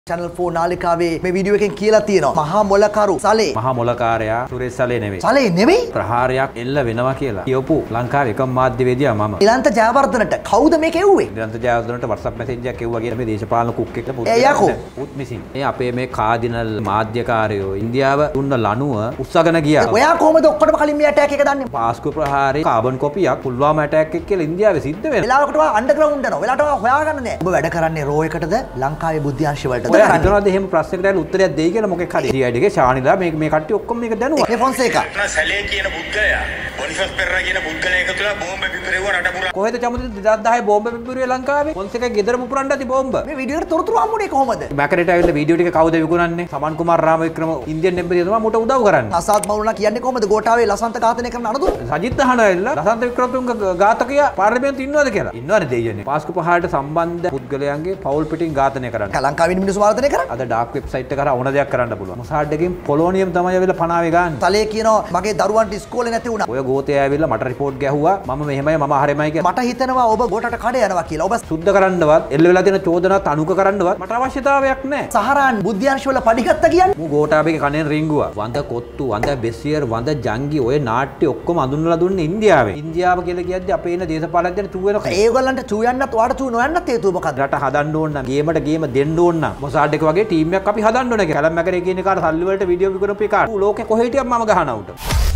Channel 4 නාලිකාවේ මේ video එකෙන් කියලා තියෙනවා මහා මොලකරු සලේ මහා මොලකාරයා සුරේෂ් සලේ නෙවෙයි සලේ නෙවෙයි ප්‍රහාරයක් එල්ල වෙනවා කියලා කියවපු ලංකාවේ එකම මාධ්‍යවේදියා මම නිලන්ත ජයවර්ධනට කවුද මේක එව්වේ නිලන්ත ජයවර්ධනට WhatsApp message එකක් එව්වා කියලා මේ දේශපාලන කුක් එක පුත් මිසින් මේ අපේ මේ කාඩිනල් මාධ්‍යකාරයෝ ඉන්දියාව දුන්න ලණුව උස්සගෙන ගියා ඔයා කොහමද ඔක්කොටම කලින් මේ ඇටැක් එක දන්නේ පාස්කු ප්‍රහාරේ කාබන් කොපියක් පුල්වාම ඇටැක් එක කියලා ඉන්දියාවේ සිද්ධ වෙනවා වෙලාවකට ඔයා අන්ඩර්ග්‍රවුන්ඩ් යනවා වෙලාවට හොයාගන්න නෑ ඔබ වැඩ කරන්නේ රෝ එකටද ලංකාවේ බුද්ධ්‍යංශ වලටද ඔයා හිතනවාද එහෙම ප්‍රශ්නකට ඇහලා උත්තරයක් දෙයි කියලා මොකෙක් හරි CID එකේ ශානිලා මේ කට්ටිය ඔක්කොම මේක දැනුවා මේ ෆොන්සේකා සැලේ කියන පුද්ගලයා බොනිෆස් පෙරේරා කියන පුද්ගලයා එකතුලා බෝම්බ පිපිරෙව්වා රට පුරා කොහෙද චමුදේ 2010 බෝම්බ පිපිරුවේ ලංකාවේ ෆොන්සේකා ගෙදර පුපුරන්න ඇති බෝම්බ මේ වීඩියෝ එකට තොරතුරු හම්බුනේ කොහමද මැකරේට ඇවිල්ලා වීඩියෝ ටික කවුද විකුණන්නේ සමන් කුමාර රාමවික්‍රම ඉන්දියන් එම්බසිය තමයි මට උදව් කරන්නේ අසාත් මවුනා කියන්නේ කොහමද ගෝඨාවේ ලසන්ත ඝාතනය කරන අනතුරු සජිත් අහන ඇවිල්ලා ලසන්ත වික්‍රමතුංග ඝාතකයා පාර්ලිමේන්තුවේ ඉන්නවද කියලා ඉන්නවනේ දෙයියනේ පාස්කු පහාරට සම්බන්ධ පුද්ගලයන්ගේ පවුල් පිටින් ඝාතනය කරන්නේ ලංකාවේ මිනිස්සු ඝාතනය කරන්නේ අද ඩාර්ක් වෙබ්සයිට් එක කරා ඕන දෙයක් කරන්න පුළුවන් මොසාඩ් එකෙන් පොලෝනියම් තමයි ඇවිල්ලා පනාවේ ගන්න තලේ කියනවා මගේ දරුවන්ට ඉස්කෝලේ නැති වුණා ඔය ගෝතයා ඇවිල්ලා මට රිපෝට් ගැහුවා මම මෙහෙමයි මම හරෙමයි කියලා මට හිතෙනවා ඔබ ගෝඨට කඩ යනවා කියලා ඔබ සුද්ධ කරන්නවත් එල්ල වෙලා තියෙන චෝදනාත් අනුක කරන්නවත් මට අවශ්‍යතාවයක් නැහැ සහරාන් බුද්ධ්‍යංශ වල පඩිගත්ත කියන්නේ මූ ගෝඨාබේගේ කණෙන් රිංගුවා වඳ කොත්තු වඳ බෙසියර් වඳ ජංගි ඔය නාට්‍ය ඔක්කොම අඳුන්වලා දුන්නේ ඉන්දියාවේ ඉන්දියාව කියලා කියද්දි අපේ ඉන්න දේශපාලකයන් චූ වෙනවා ඒගොල්ලන්ට චූ යන්නත් ඔයාට චූ නොයන්නත් හේතුව මොකක්ද රට හදන්න ඕන නම් ගේමට ගේම දෙන්න ඕන නම් මොසාඩ් එක වගේ ටීම් එකක් අපි හදන්න ඕන කියලා කලම් මැකරේ කියන කාට සල්ලි වලට වීඩියෝ විකුණපු එකට ලෝකේ කොහෙ හිටියත් මම ගහනවා උට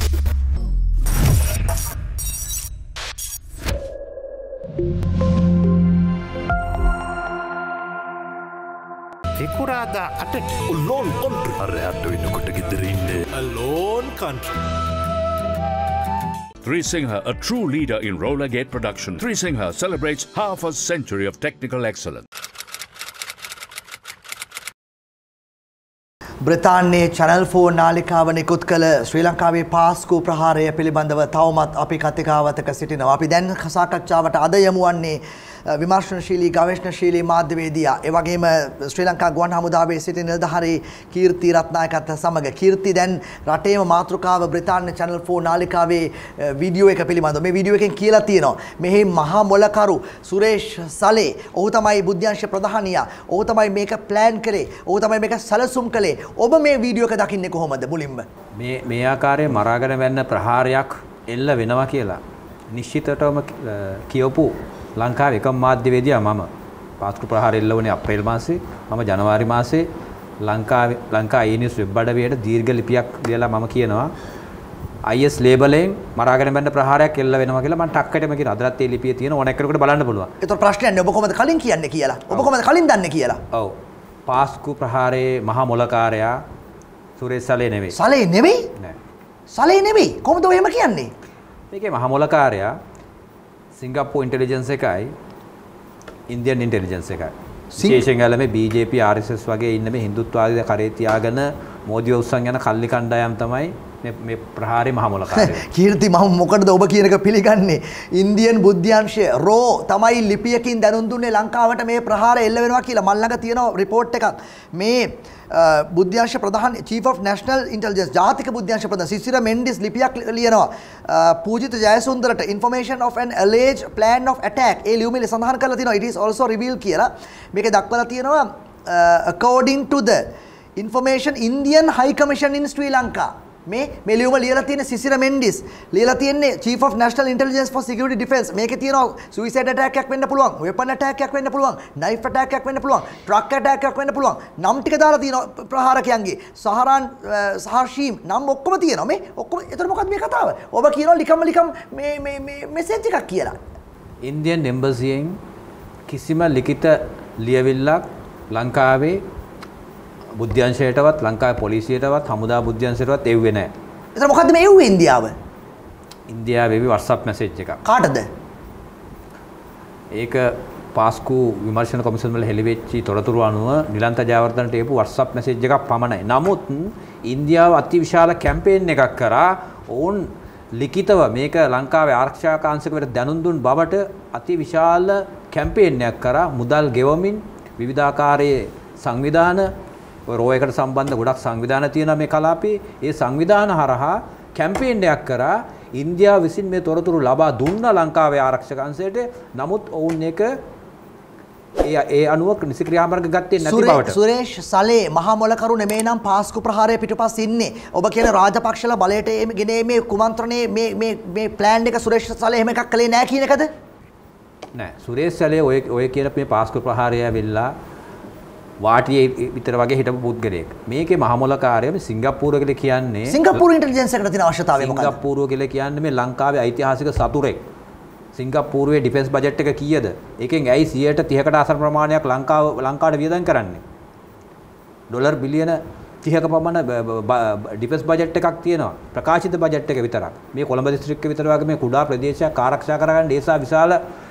Sekurada attack alone country. Arreato inukotta gidderinde alone country. Three Singha, a true leader in roller gate production. Three Singha celebrates half a century of technical excellence. බ්‍රිතාන්‍යයේ Channel 4 නාලිකාව නිකුත් කළ ශ්‍රී ලංකාවේ පාස්කු ප්‍රහාරය පිළිබඳව තවමත් අපි කතිකාවතක සිටිනවා. අපි දැන් සාකච්ඡාවට අද යමු වන්නේ විමර්ශනශීලී ගවේෂණශීලී මාධ්‍යවේදියා ඒ වගේම ශ්‍රී ලංකා ගුවන් හමුදාවේ සිටින නිලධාරී කීර්ති රත්නායකත් සමග කීර්ති දැන් රටේම මාතෘකාව බ්‍රිතාන්‍ය Channel 4 නාලිකාවේ වීඩියෝ එක පිළිබඳව මේ වීඩියෝ එකෙන් කියලා තියෙනවා මෙහි මහා මොලකරු සුරේෂ් සලේ ඔහු තමයි බුද්ධ්‍යංශ ප්‍රධානියා ඔහු තමයි මේක ප්ලෑන් කළේ ඔහු තමයි මේක සැලසුම් කළේ ඔබ මේ වීඩියෝ එක දකින්නේ කොහොමද මුලින්ම මේ ආකාරයේ මරාගෙන වැන්න ප්‍රහාරයක් එල්ල වෙනවා කියලා නිශ්චිතවම කියවපු ලංකාවේ එකම මාධ්‍යවේදියා මම පාස්කු ප්‍රහාර එල්ල වුණේ අප්‍රේල් මාසේ මම ජනවාරි මාසේ ලංකා ඊනිස් වෙබ් අඩවියට දීර්ඝ ලිපියක් ලියලා මම කියනවා IS ලේබලෙන් මරාගෙන වැන්න ප්‍රහාරයක් එල්ල වෙනවා කියලා මම ටක්කටම කියන අදලත් ඒ ලිපියේ තියෙන ඕන එකකට බලන්න පුළුවන් ඒතර ප්‍රශ්නයක් නෑ ඔබ කොහොමද කලින් කියන්නේ කියලා ඔබ කොහොමද කලින් දන්නේ කියලා ඔව් පාස්කු ප්‍රහාරයේ මහා මොලකාරයා සුරේෂ් සලේ නෙවෙයි සලේ නෙවෙයි නෑ සලේ නෙවෙයි කොහොමද ඔය එහෙම කියන්නේ මේකේ මහා මොලකාරයා සිංගප්පූර් ඉන්ටෙලිජන්ස් එකයි ඉන්දියන් ඉන්ටෙලිජන්ස් එකයි විශේෂයෙන් ගාලා මේ BJP RSS වගේ ඉන්න මේ හින්දුත්වවාදී කරේ තියාගෙන මෝදිව උස්සන් යන කල්ලි කණ්ඩායම් තමයි මේ ප්‍රහාරේ මහා මොලකාරයෝ කීර්ති මම මොකටද ඔබ කියන එක පිළිගන්නේ ඉන්දියන් බුද්ධ්‍යංශය රෝ තමයි ලිපියකින් දැනුම් දුන්නේ ලංකාවට මේ ප්‍රහාරය එල්ල වෙනවා කියලා මල් ළඟ තියෙන රිපෝට් එකක් මේ බුද්ධ්‍යංශ ප්‍රධාන චීෆ් ඔෆ් නැෂනල් ඉන්ටෙලිජන්ස් ජාතික බුද්ධ්‍යංශ ප්‍රධාන සිසිර මෙන්ඩිස් ලිපියක් ලියනවා පූජිත ජයසුන්දරට information of an alleged plan of attack ඒ ලියුමේ සඳහන් කරලා තියෙනවා it is also revealed කියලා මේකේ දක්වලා තියෙනවා according to the information Indian High Commission in Sri Lanka මේ ලියුම ලියලා තියෙන සිසිර මෙන්ඩිස් ලියලා තියෙන්නේ Chief of National Intelligence for Security Defense මේකේ තියෙනවා suicide attack එකක් වෙන්න පුළුවන් weapon attack එකක් වෙන්න පුළුවන් knife attack එකක් වෙන්න පුළුවන් truck attack එකක් වෙන්න පුළුවන් නම් ටික දාලා තියෙනවා ප්‍රහාරකයන්ගේ සහරාන් සහර්ෂීම් නම් ඔක්කොම තියෙනවා මේ ඔක්කොම එතන මොකක්ද මේ කතාව ඔබ කියනවා ලිකම් මේ මෙසේජ් එකක් කියලා ඉන්දියන් එම්බසියෙන් කිසිම ලිඛිත ලියවිල්ලක් ලංකාවේ බුද්ධ්‍යංශයටවත් ලංකාවේ පොලිසියටවත් හමුදා බුද්ධ්‍යංශයටවත් එව්වේ නැහැ. එතන මොකද්ද මේ එව්වේ ඉන්දියාව? ඉන්දියාවේ WhatsApp message එකක්. කාටද? ඒක පාස්කු විමර්ශන කොමිෂන් වල හෙළිවෙච්ච තොරතුරු අනුව නිලන්ත ජයවර්ධනට එපු WhatsApp message එකක් පමණයි. නමුත් ඉන්දියාව අතිවිශාල කැම්පේන් එකක් කරා ඔවුන් ලිඛිතව මේක ලංකාවේ ආරක්ෂක කාංශකවලට දැනුම් දුන් බවට අතිවිශාල කැම්පේන් එකක් කරා මුදල් ගෙවමින් විවිධාකාරයේ සංවිධාන රෝ එකට සම්බන්ධ ගොඩක් සංවිධාන තියෙනවා මේ කලාපේ. ඒ සංවිධාන හරහා කැම්පේන් එකක් කරා ඉන්දියාව විසින් මේ තොරතුරු ලබා දුන්නා ලංකාවේ ආරක්ෂක අංශයට. නමුත් ඔවුන් ඒක ඒ අනුව නිසි ක්‍රියාමාර්ග ගත්තේ නැති බවට. සුරේෂ් සලේ මහා මොලකරු නෙමේ නම් පාස්කු ප්‍රහාරය පිටුපස් ඉන්නේ. ඔබ කියන රාජපක්ෂලා බලයට ගෙනීමේ කුමන්ත්‍රණයේ මේ ප්ලෑන් එක සුරේෂ් සලේ එහෙම එකක් කළේ නැහැ කියන එකද? නෑ සුරේෂ් සලේ ඔය කියන මේ පාස්කු ප්‍රහාරය ඇවිල්ලා වාටියේ විතර වගේ හිටපු පුද්ගලයෙක්. මේකේ මහමොලකාරයම සිංගප්පූරුව කියලා කියන්නේ සිංගප්පූරු ඉන්ටෙලිජන්ස් එකට තියෙන අවශ්‍යතාවය මොකක්ද? සිංගප්පූරුව කියලා කියන්නේ මේ ලංකාවේ ඓතිහාසික සතුරෙක්. සිංගප්පූරුවේ ඩිෆෙන්ස් බජට් එක කීයද? ඒකෙන් ඇයි 130කට ආසන්න ප්‍රමාණයක් ලංකාවට වියදම් කරන්නේ? ඩොලර් බිලියන 30ක පමණ ඩිෆෙන්ස් බජට් එකක් තියෙනවා. ප්‍රකාශිත බජට් එක විතරක්. මේ කොළඹ දිස්ත්‍රික්කය විතර වගේ මේ කුඩා ප්‍රදේශයක් ආරක්ෂා කරගන්න ඒසා විශාල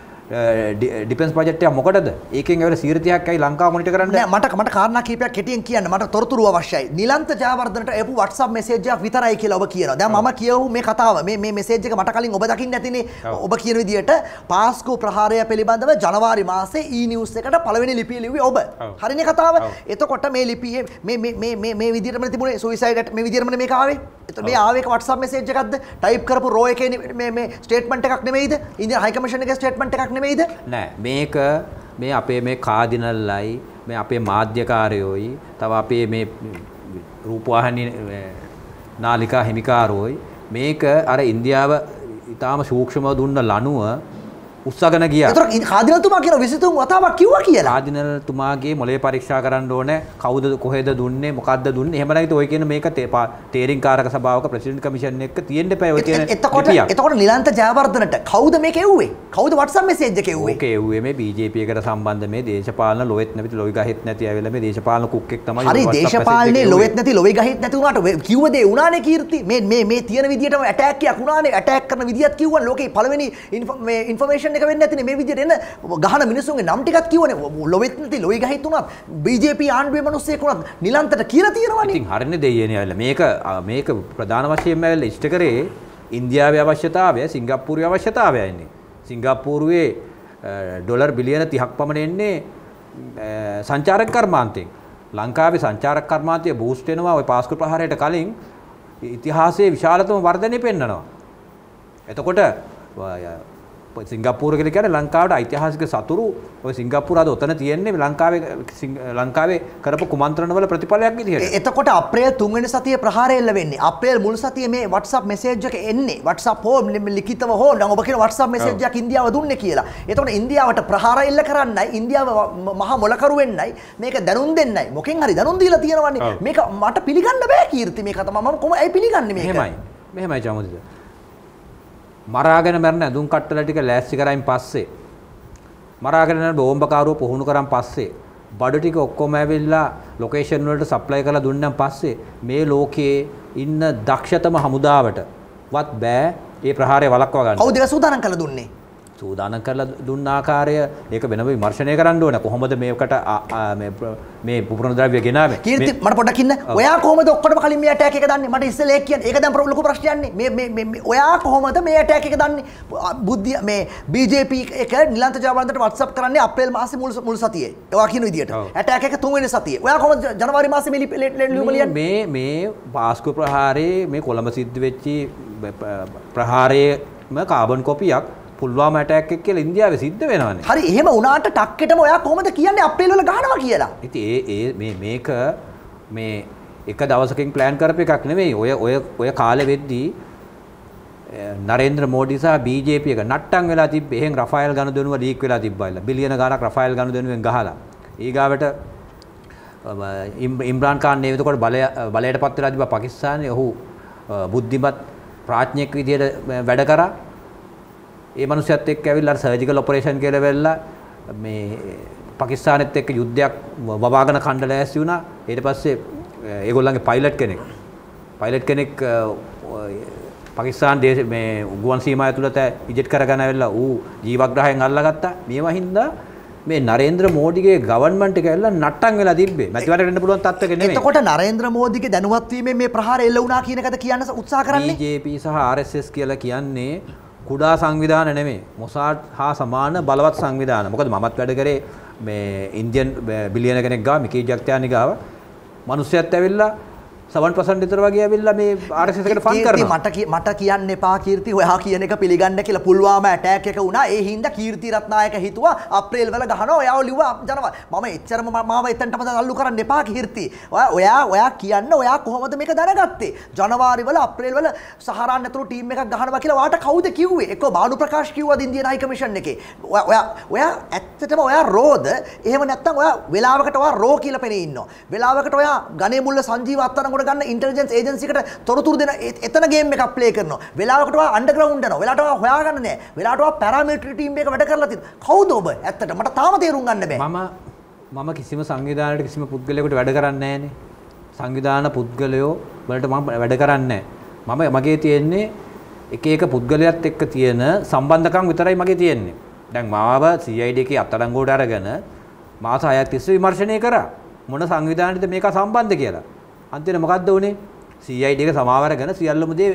ඩිෆෙන්ස් බජට් එක මොකටද? ඒකෙන් ඇවිල්ලා 130ක් ඇයි ලංකාව මොනිටර් කරන්නේ? නෑ මට කාරණා කීපයක් කෙටියෙන් කියන්න. මට තොරතුරු අවශ්‍යයි. නිලන්ත ජයවර්ධනට එපු WhatsApp මැසේජ් එකක් විතරයි කියලා ඔබ කියනවා. දැන් මම කියවු මේ කතාව. මේ මැසේජ් එක මට කලින් ඔබ දකින්න ඇතිනේ. ඔබ කියන විදිහට පාස්කු ප්‍රහාරය පිළිබඳව ජනවාරි මාසේ E-News එකට පළවෙනි ලිපිය ලිව්වේ ඔබ. හරිනේ කතාව? එතකොට මේ ලිපියේ මේ විදිහටම තිබුණේ සුයිසයිඩ් මේ විදිහටම මේක ආවේ. එතකොට මේ ආවේ WhatsApp මැසේජ් එකක්ද? ටයිප් කරපු රෝ එකේ මේ ස්ටේට්මන්ට් එකක් නෙමෙයිද? ඉන්දියන් හයි කමිෂන් එකේ ස්ටේට්මන්ට් එකක් නෙමෙයිද? නෑ මේක මේ අපේ මේ කාදිනල්ලයි මේ අපේ මාධ්‍යකාරයෝයි තව අපේ මේ රූපවාහිනී නාලිකා හිමිකාරෝයි මේක අර ඉන්දියාව ඊටාම සූක්ෂමව දුන්න ලනුව උස්සගෙන ගියා. ඒතර කාදිනල්තුමා කියන 23 වතාවක් කිව්වා කියලා. කාදිනල්තුමාගේ මොලේ පරීක්ෂා කරන්න ඕනේ. කවුද කොහෙද දුන්නේ මොකද්ද දුන්නේ. එහෙම නැත්නම් ඔය කියන මේක තේරින්කාරක සභාවක ප්‍රෙසිඩන්ට් කමිෂන් එක තියෙන්න එපා ඔය කියන එතකොට නිලන්ත ජයවර්ධනට කවුද මේක එව්වේ? කවුද WhatsApp message එක එව්වේ? ඕක එව්වේ මේ BJP එකට සම්බන්ධ මේ දේශපාලන ලොවෙත් නැති ලොයි ගහෙත් නැති ඇවිල්ලා මේ දේශපාලන කුක්ෙක් තමයි. හරි දේශපාලනේ ලොවෙත් නැති ලොයි ගහෙත් නැති උනාට කිව්ව දේ උනානේ කීර්ති. මේ තියෙන විදියටම ඇටැක් එකක් උනානේ. ඇටැක් කරන විදියත් කිව්වනේ. ලෝකේ පළවෙනි ඉන්ෆර්මේෂන් එක වෙන්නේ නැතිනේ මේ විදියට එන ගහන මිනිස්සුන්ගේ නම් ටිකක් කිව්වනේ. ලොවෙත් නැති ලොයි ගහිත් උනත් BJP ආණ්ඩුවේ මිනිස්සෙක් උනත් නිලන්තට කියලා තියෙනවනේ. ඉතින් හරිනේ දෙයියනේ ඇවිල්ලා මේක ප්‍රධාන වශයෙන්ම ඇවිල්ලා ඉෂ්ට කරේ ඉන්දියාවේ අවශ්‍යතාවය සිංගප්පූරුවේ අවශ්‍යතාවයයිනේ. සිංගප්පූරුවේ ඩොලර් බිලියන 30ක් පමණ එන්නේ සංචාරක කර්මාන්තයෙන්. ලංකාවේ සංචාරක කර්මාන්තය බූස්ට් වෙනවා ওই පාස්කු ප්‍රහාරයට කලින් ඉතිහාසයේ විශාලතම වර්ධනය පෙන්නනවා. එතකොට සිංගප්පූරුව කියලා කියන්නේ ලංකාවට ඓතිහාසික සතුරු ඔය සිංගප්පූරුව අද ඔතන තියෙන්නේ ලංකාවේ කරපු කුමන්ත්‍රණ වල ප්‍රතිඵලයක් විදිහට. එතකොට අප්‍රේල් 3 වෙනි සතියේ ප්‍රහාරය එල්ල වෙන්නේ. අප්‍රේල් මුල් සතියේ මේ WhatsApp message එක එන්නේ. WhatsApp හෝ ලිඛිතව හෝ නම් ඔබ කියන WhatsApp message එකක් ඉන්දියාව දුන්නේ කියලා. එතකොට ඉන්දියාවට ප්‍රහාර එල්ල කරන්නයි ඉන්දියාව මහා මොලකරු වෙන්නයි මේක දැනුම් දෙන්නයි. මොකෙන් හරි දැනුම් දීලා තියෙනවනේ. මේක මට පිළිගන්න බෑ කීර්ති මේක තමයි මම කොහොම ඇයි පිළිගන්නේ මේක? මෙහෙමයි චමුදිද. මරාගෙන මරන ඇඳුම් කට්ටල ටික ලෑස්ති කරයින් පස්සේ මරාගෙන යන බෝම්බකාරව පුහුණු කරන් පස්සේ බඩු ටික ඔක්කොම ඇවිල්ලා ලොකේෂන් වලට සප්ලයි කරලා දුන්නාන් පස්සේ මේ ලෝකයේ ඉන්න දක්ෂතම හමුදාවට වත් බෑ මේ ප්‍රහාරය වළක්වා ගන්න. කවුද ඒක සූදානම් කරලා දුන්නේ? සූදානම් කරලා දුන්න ආකාරය ඒක වෙනම විමර්ශනය කරන්න ඕන. කොහොමද මේකට මේ පුපුරන ද්‍රව්‍ය ගෙනාවේ? කීර්ති මට පොඩ්ඩක් ඉන්න. ඔයා කොහොමද ඔක්කොටම කලින් මේ ඇටැක් එක දන්නේ? මට ඉස්සෙල්ලා ඒක කියන්නේ. ඒක දැන් ලොකු ප්‍රශ්නයක් නේ. මේ ඔයා කොහොමද මේ ඇටැක් එක දන්නේ? බුද්ධිය මේ BJP එක නිලන්ත ජයවර්ධනට WhatsApp කරන්නේ අප්‍රේල් මාසේ මුල් සතියේ. ඔයා කියන විදියට. ඇටැක් එක 3 වෙනි සතියේ. ඔයා කොහොමද ජනවාරි මාසේ මේ ලියුම ලියන්නේ? මේ පාස්කු ප්‍රහාරයේ මේ කොළඹ සිද්ධ වෙච්ච ප්‍රහාරයේම කාබන් කොපියක් පුල්වාම ඇටැක් එක කියලා ඉන්දියාවේ සිද්ධ වෙනවනේ. හරි එහෙම වුණාට ටක්කෙටම ඔයා කොහොමද කියන්නේ අප්‍රේල් වල ගහනවා කියලා? ඉතින් මේක මේ එක දවසකින් ප්ලෑන් කරපු එකක් නෙමෙයි. ඔය කාලෙ වෙද්දී නරේන්ද්‍ර මෝඩි සහ BJP එක නට්ටම් වෙලා තිබ්බේ. එහෙන් රෆායල් ගනුදෙනුව ලීක් වෙලා තිබ්බයිලා. බිලියන ගාණක් රෆායල් ගනුදෙනුවෙන් ගහලා. ඊගාවට ඉම්රාන් ખાන් නේ එතකොට බලයට පත් වෙලා තිබ්බා පාකිස්තානේ. ඔහු බුද්ධිමත් ප්‍රඥෙක් විදියට වැඩ කරා. ඒ මනුස්සයත් එක්ක ඇවිල්ලා සර්ජිකල් ඔපරේෂන් කියලා වෙලා මේ පාකිස්තානෙත් එක්ක යුද්ධයක් වවාගෙන කණ්ඩ ලෑස්ති වුණා. ඊට පස්සේ ඒගොල්ලන්ගේ පයිලට් කෙනෙක් පාකිස්තාන මේ ගුවන් සීමාව ඇතුළත ඉජෙට් කරගෙන ඇවිල්ලා ඌ ජීවග්‍රහයෙන් අල්ලගත්තා. මේවා හින්දා මේ නරේන්ද්‍ර මෝඩිගේ ගවර්න්මන්ට් එක ඇවිල්ලා නට්ටම් වෙලා තිබ්බේ. මැතිවරණයට එන්න පුළුවන් තත්ත්වයක නෙමෙයි. එතකොට නරේන්ද්‍ර මෝඩිගේ දැනුවත් වීමෙන් මේ ප්‍රහාරය එල්ල වුණා කියන එකද කියන්න උත්සාහ කරන්නේ? BJP සහ RSS කියලා කියන්නේ කුඩා සංවිධාන නෙමෙයි. මොසාඩ් හා සමාන බලවත් සංවිධාන. මොකද මමත් වැඩ කරේ මේ ඉන්දියන් බිලියන කෙනෙක් ගාව මිකී ජග්තියානි ගාව. මිනිස්සුත් ඇවිල්ලා 7% විතර වගේ ඇවිල්ලා මේ RSS එකට ෆන් කරනවා. මට කියන්න එපා කීර්ති ඔයා කියන එක පිළිගන්න කියලා. පුල්වාම ඇටැක් එක වුණා. ඒ හින්දා කීර්ති රත්නායක හිතුවා අප්‍රේල් වල ගහනවා. ඔයාව ලිව්වා ජනවා. මම එච්චරම මාව එතනටම අල්ලු කරන්න එපා කීර්ති. ඔයා කියන්න ඔයා කොහොමද මේක දැනගත්තේ? ජනවාරි වල අප්‍රේල් වල සහරාන් ඇතුළු ටීම් එකක් ගහනවා කියලා වාට කවුද කිව්වේ? එක්ක බානු ප්‍රකාශ් කිව්වද ඉන්දියන් හයි කමිෂන් එකේ? ඔයා ඇත්තටම ඔයා රෝද? එහෙම නැත්නම් ඔයා වෙලාවකට ඔයා රෝ කියලා පෙනී ඉන්නවා. වෙලාවකට ඔයා ගණේ මුල්ල සංජීව අත්අඩංගුවට ගන්න ඉන්ටෙලිජන්ස් ඒජන්සි එකට තොරතුරු දෙන එතන ගේම් එකක් ප්ලේ කරනවා. වෙලාවකට ඔයා අන්ඩර්ග්‍රවුන්ඩ් යනවා. වෙලාවට ඔයා හොයාගන්න නෑ. වෙලාවට ඔයා පැරාමිලිටරි ටීම් එක වැඩ කරලා තියෙනවා. කවුද ඔබ? ඇත්තට මට තාම තේරුම් ගන්න බෑ. මම කිසිම සංවිධානයකට කිසිම පුද්ගලයෙකුට වැඩ කරන්නේ නෑනේ. සංවිධාන පුද්ගලයෝ වලට මම වැඩ කරන්නේ නෑ. මගේ තියෙන්නේ එක එක පුද්ගලයාත් එක්ක තියෙන සම්බන්ධකම් විතරයි මගේ තියෙන්නේ. දැන් මාව CID එකේ අත්අඩංගුවට අරගෙන මාස 6ක් තිස්සේ විමර්ශනය කරා. මොන සංවිධානයකද මේක සම්බන්ධ කියලා. අන්තිමට මොකද්ද උනේ? CID එක සමාව අරගෙන සියල්ලම දේ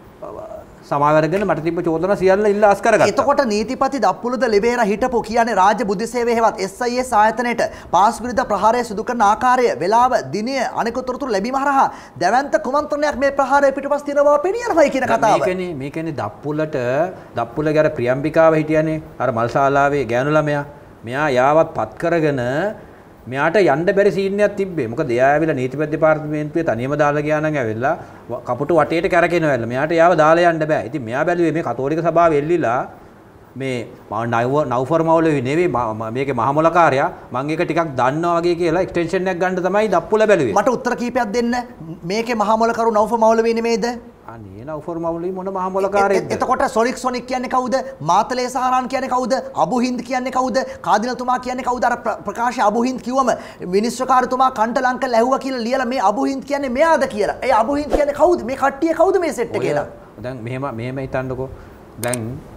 සමාව අරගෙන මට තිබ්බ චෝදනා සියල්ල ඉල්ල අස් කරගත්තා. එතකොට නීතිපති දප්පුලද ලෙබේරා හිටපු කියන්නේ රාජ්‍ය බුද්ධි සේවයේ හෙවත් SIS ආයතනයේට පාස් විරුද්ධ ප්‍රහාරය සිදු කරන ආකාරය, වෙලාව, දිනය, අනෙකුත් තොරතුරු ලැබීම හරහා දැවැන්ත කුමන්ත්‍රණයක් මේ ප්‍රහාරය පිටුපස් තියෙන බව පෙනියනවායි කියන කතාව. මේකනේ දප්පුලගේ අර ප්‍රියම්බිකාව හිටියනේ අර මල්ශාලාවේ ගෑනු ළමයා. මෙයා යාවත් පත් කරගෙන මෙයාට යන්න බැරි සීන් එකක් තිබ්බේ. මොකද එයා ඇවිල්ලා නීතිපති දෙපාර්තමේන්තුවේ තනියම දාලා ගියා නම් ඇවිල්ලා කපුටු වටේට කැරකෙනවා ඇවිල්ලා. මෙයාට යාව දාලා යන්න බෑ. ඉතින් මෙයා බැලුවේ මේ කතෝලික සභාව එල්ලිලා මේ නව්ෆර් මවුලවි නෙවෙයි මේකේ මහමොලකාරයා මම ඒක ටිකක් දන්නවා වගේ කියලා එක්ස්ටෙන්ෂන් එකක් ගන්න තමයි දප්පුල බැලුවේ. මට උත්තර කීපයක් දෙන්න. මේකේ මහමොලකරු නව්ෆර් මවුලවි නෙමෙයිද? අනේ නව්ෆර් මවුලවි මොන මහමොලකාරයෙක්ද? එතකොට සොනික් කියන්නේ කවුද? මාතලේ සහරාන් කියන්නේ කවුද? අබු හින්ද් කියන්නේ කවුද? කාදිනල්තුමා කියන්නේ කවුද? අර ප්‍රකාශය අබු හින්ද් කිව්වම මිනිස්ත්‍රකාරතුමා කන්ට ලංක ලැහුවා කියලා ලියලා මේ අබු හින්ද් කියන්නේ මෙයාද කියලා. ඒ අබු හින්ද් කියන්නේ කවුද? මේ කට්ටිය කවුද මේ සෙට් එකේ නා? දැන් මෙහෙම හිතන්නකෝ. දැන්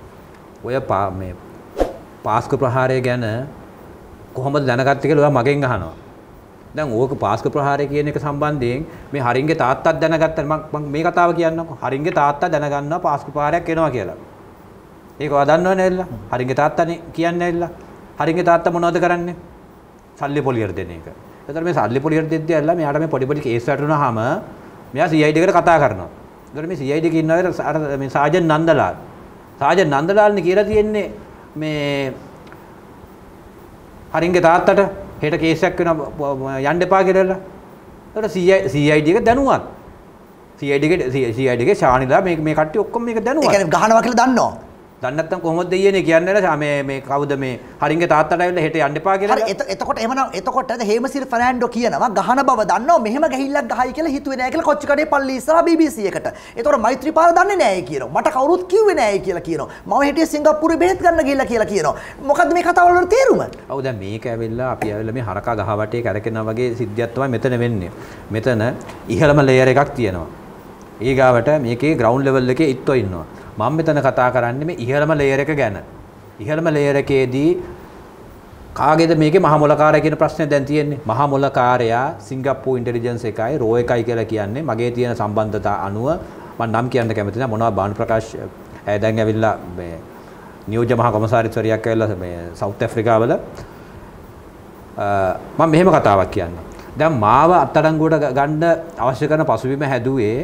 ඔය මේ පාස්ක ප්‍රහාරය ගැන කොහොමද දැනගත්තේ කියලා ඔයා මගෙන් අහනවා. දැන් ඕක පාස්ක ප්‍රහාරය කියන එක සම්බන්ධයෙන් මේ හරින්ගේ තාත්තත් දැනගත්තා. මම මේ කතාව කියන්නම්කෝ. හරින්ගේ තාත්තා දැනගන්නවා පාස්ක ප්‍රහාරයක් එනවා කියලා. ඒක ඔයා දන්නව නේද? හරින්ගේ තාත්තානේ කියන්නේ නැල්ලා. හරින්ගේ තාත්තා මොනවද කරන්නේ? සල්ලි පොලියට දෙන එක. ඒතර මේ සල්ලි පොලියට දෙද්දී ඇල්ලා මෙයාට මේ පොඩි කේස් වැටුනහම මෙයා CID එකට කතා කරනවා. ඒතර මේ CID එකේ ඉන්නවා අර මේ සාජන් නන්දලාල්. සාජන් නන්දලාල්නේ කියලා තියෙන්නේ මේ හරින්ගේ තාත්තට හෙට කේස් එකක් වෙනවා යන්න එපා කියලා. ඒකට CID එක දැනුවත්. CID එකේ ශානිලා මේ කට්ටිය ඔක්කොම මේක දැනුවත්. ඒ කියන්නේ ගහනවා කියලා දන්නවා. දන්නේ නැත්නම් කොහොමද දෙයියනේ කියන්නේ නැහැ මේ කවුද මේ හරින්ගේ තාත්තට ඇවිල්ලා හෙට යන්න එපා කියලා. හරි එතකොට එහෙමනම් එතකොට හේමසිරි ෆර්නෑන්ඩෝ කියනවා ගහන බව දන්නවා මෙහෙම ගහිල්ලක් ගහයි කියලා හිතුවේ නැහැ කියලා කොච්චිකඩේ පල්ලි ඉස්සරහා BBC එකට. එතකොට මෛත්‍රීපාල දන්නේ නැහැ කියනවා. මට කවුරුත් කිව්වේ නැහැ කියලා කියනවා. මම හිටියේ සිංගප්පූරුවේ බෙහෙත් ගන්න ගිහිල්ලා කියලා කියනවා. මොකද්ද මේ කතාවල වල තේරුම? ඔව් දැන් මේක ඇවිල්ලා අපි ඇවිල්ලා මේ හරකා ගහ වටේ කරකිනවා වගේ සිද්ධියක් තමයි මෙතන වෙන්නේ. මෙතන ඉහළම ලේයර් එකක් තියෙනවා. ඊගාවට මේකේ ග්‍රවුන්ඩ් ලෙවල් එකේ ඉත්තෝ ඉන්නවා. මම මෙතන කතා කරන්නේ මේ ඉහළම ලේයර් එක ගැන. ඉහළම ලේයර් එකේදී කාගේද මේකේ මහමොලකාරය කියන ප්‍රශ්නේ දැන් තියෙන්නේ. මහමොලකාරයා සිංගප්පූරු ඉන්ටෙලිජන්ස් එකයි රෝ එකයි කියලා කියන්නේ මගේ තියෙන සම්බන්ධතා අනුව මම නම් කියන්න කැමති නැහැ. මොනවා බානු ප්‍රකාශ් දැන් ඇවිල්ලා මේ නියෝජ්‍ය මහා කොමසාරිස්වරියක් ඇවිල්ලා මේ සවුත් ඇෆ්‍රිකාවල මම මෙහෙම කතාවක් කියන්නම්. දැන් මාව අත්අඩංගුවට ගන්න අවශ්‍ය කරන පසුබිම හැදුවේ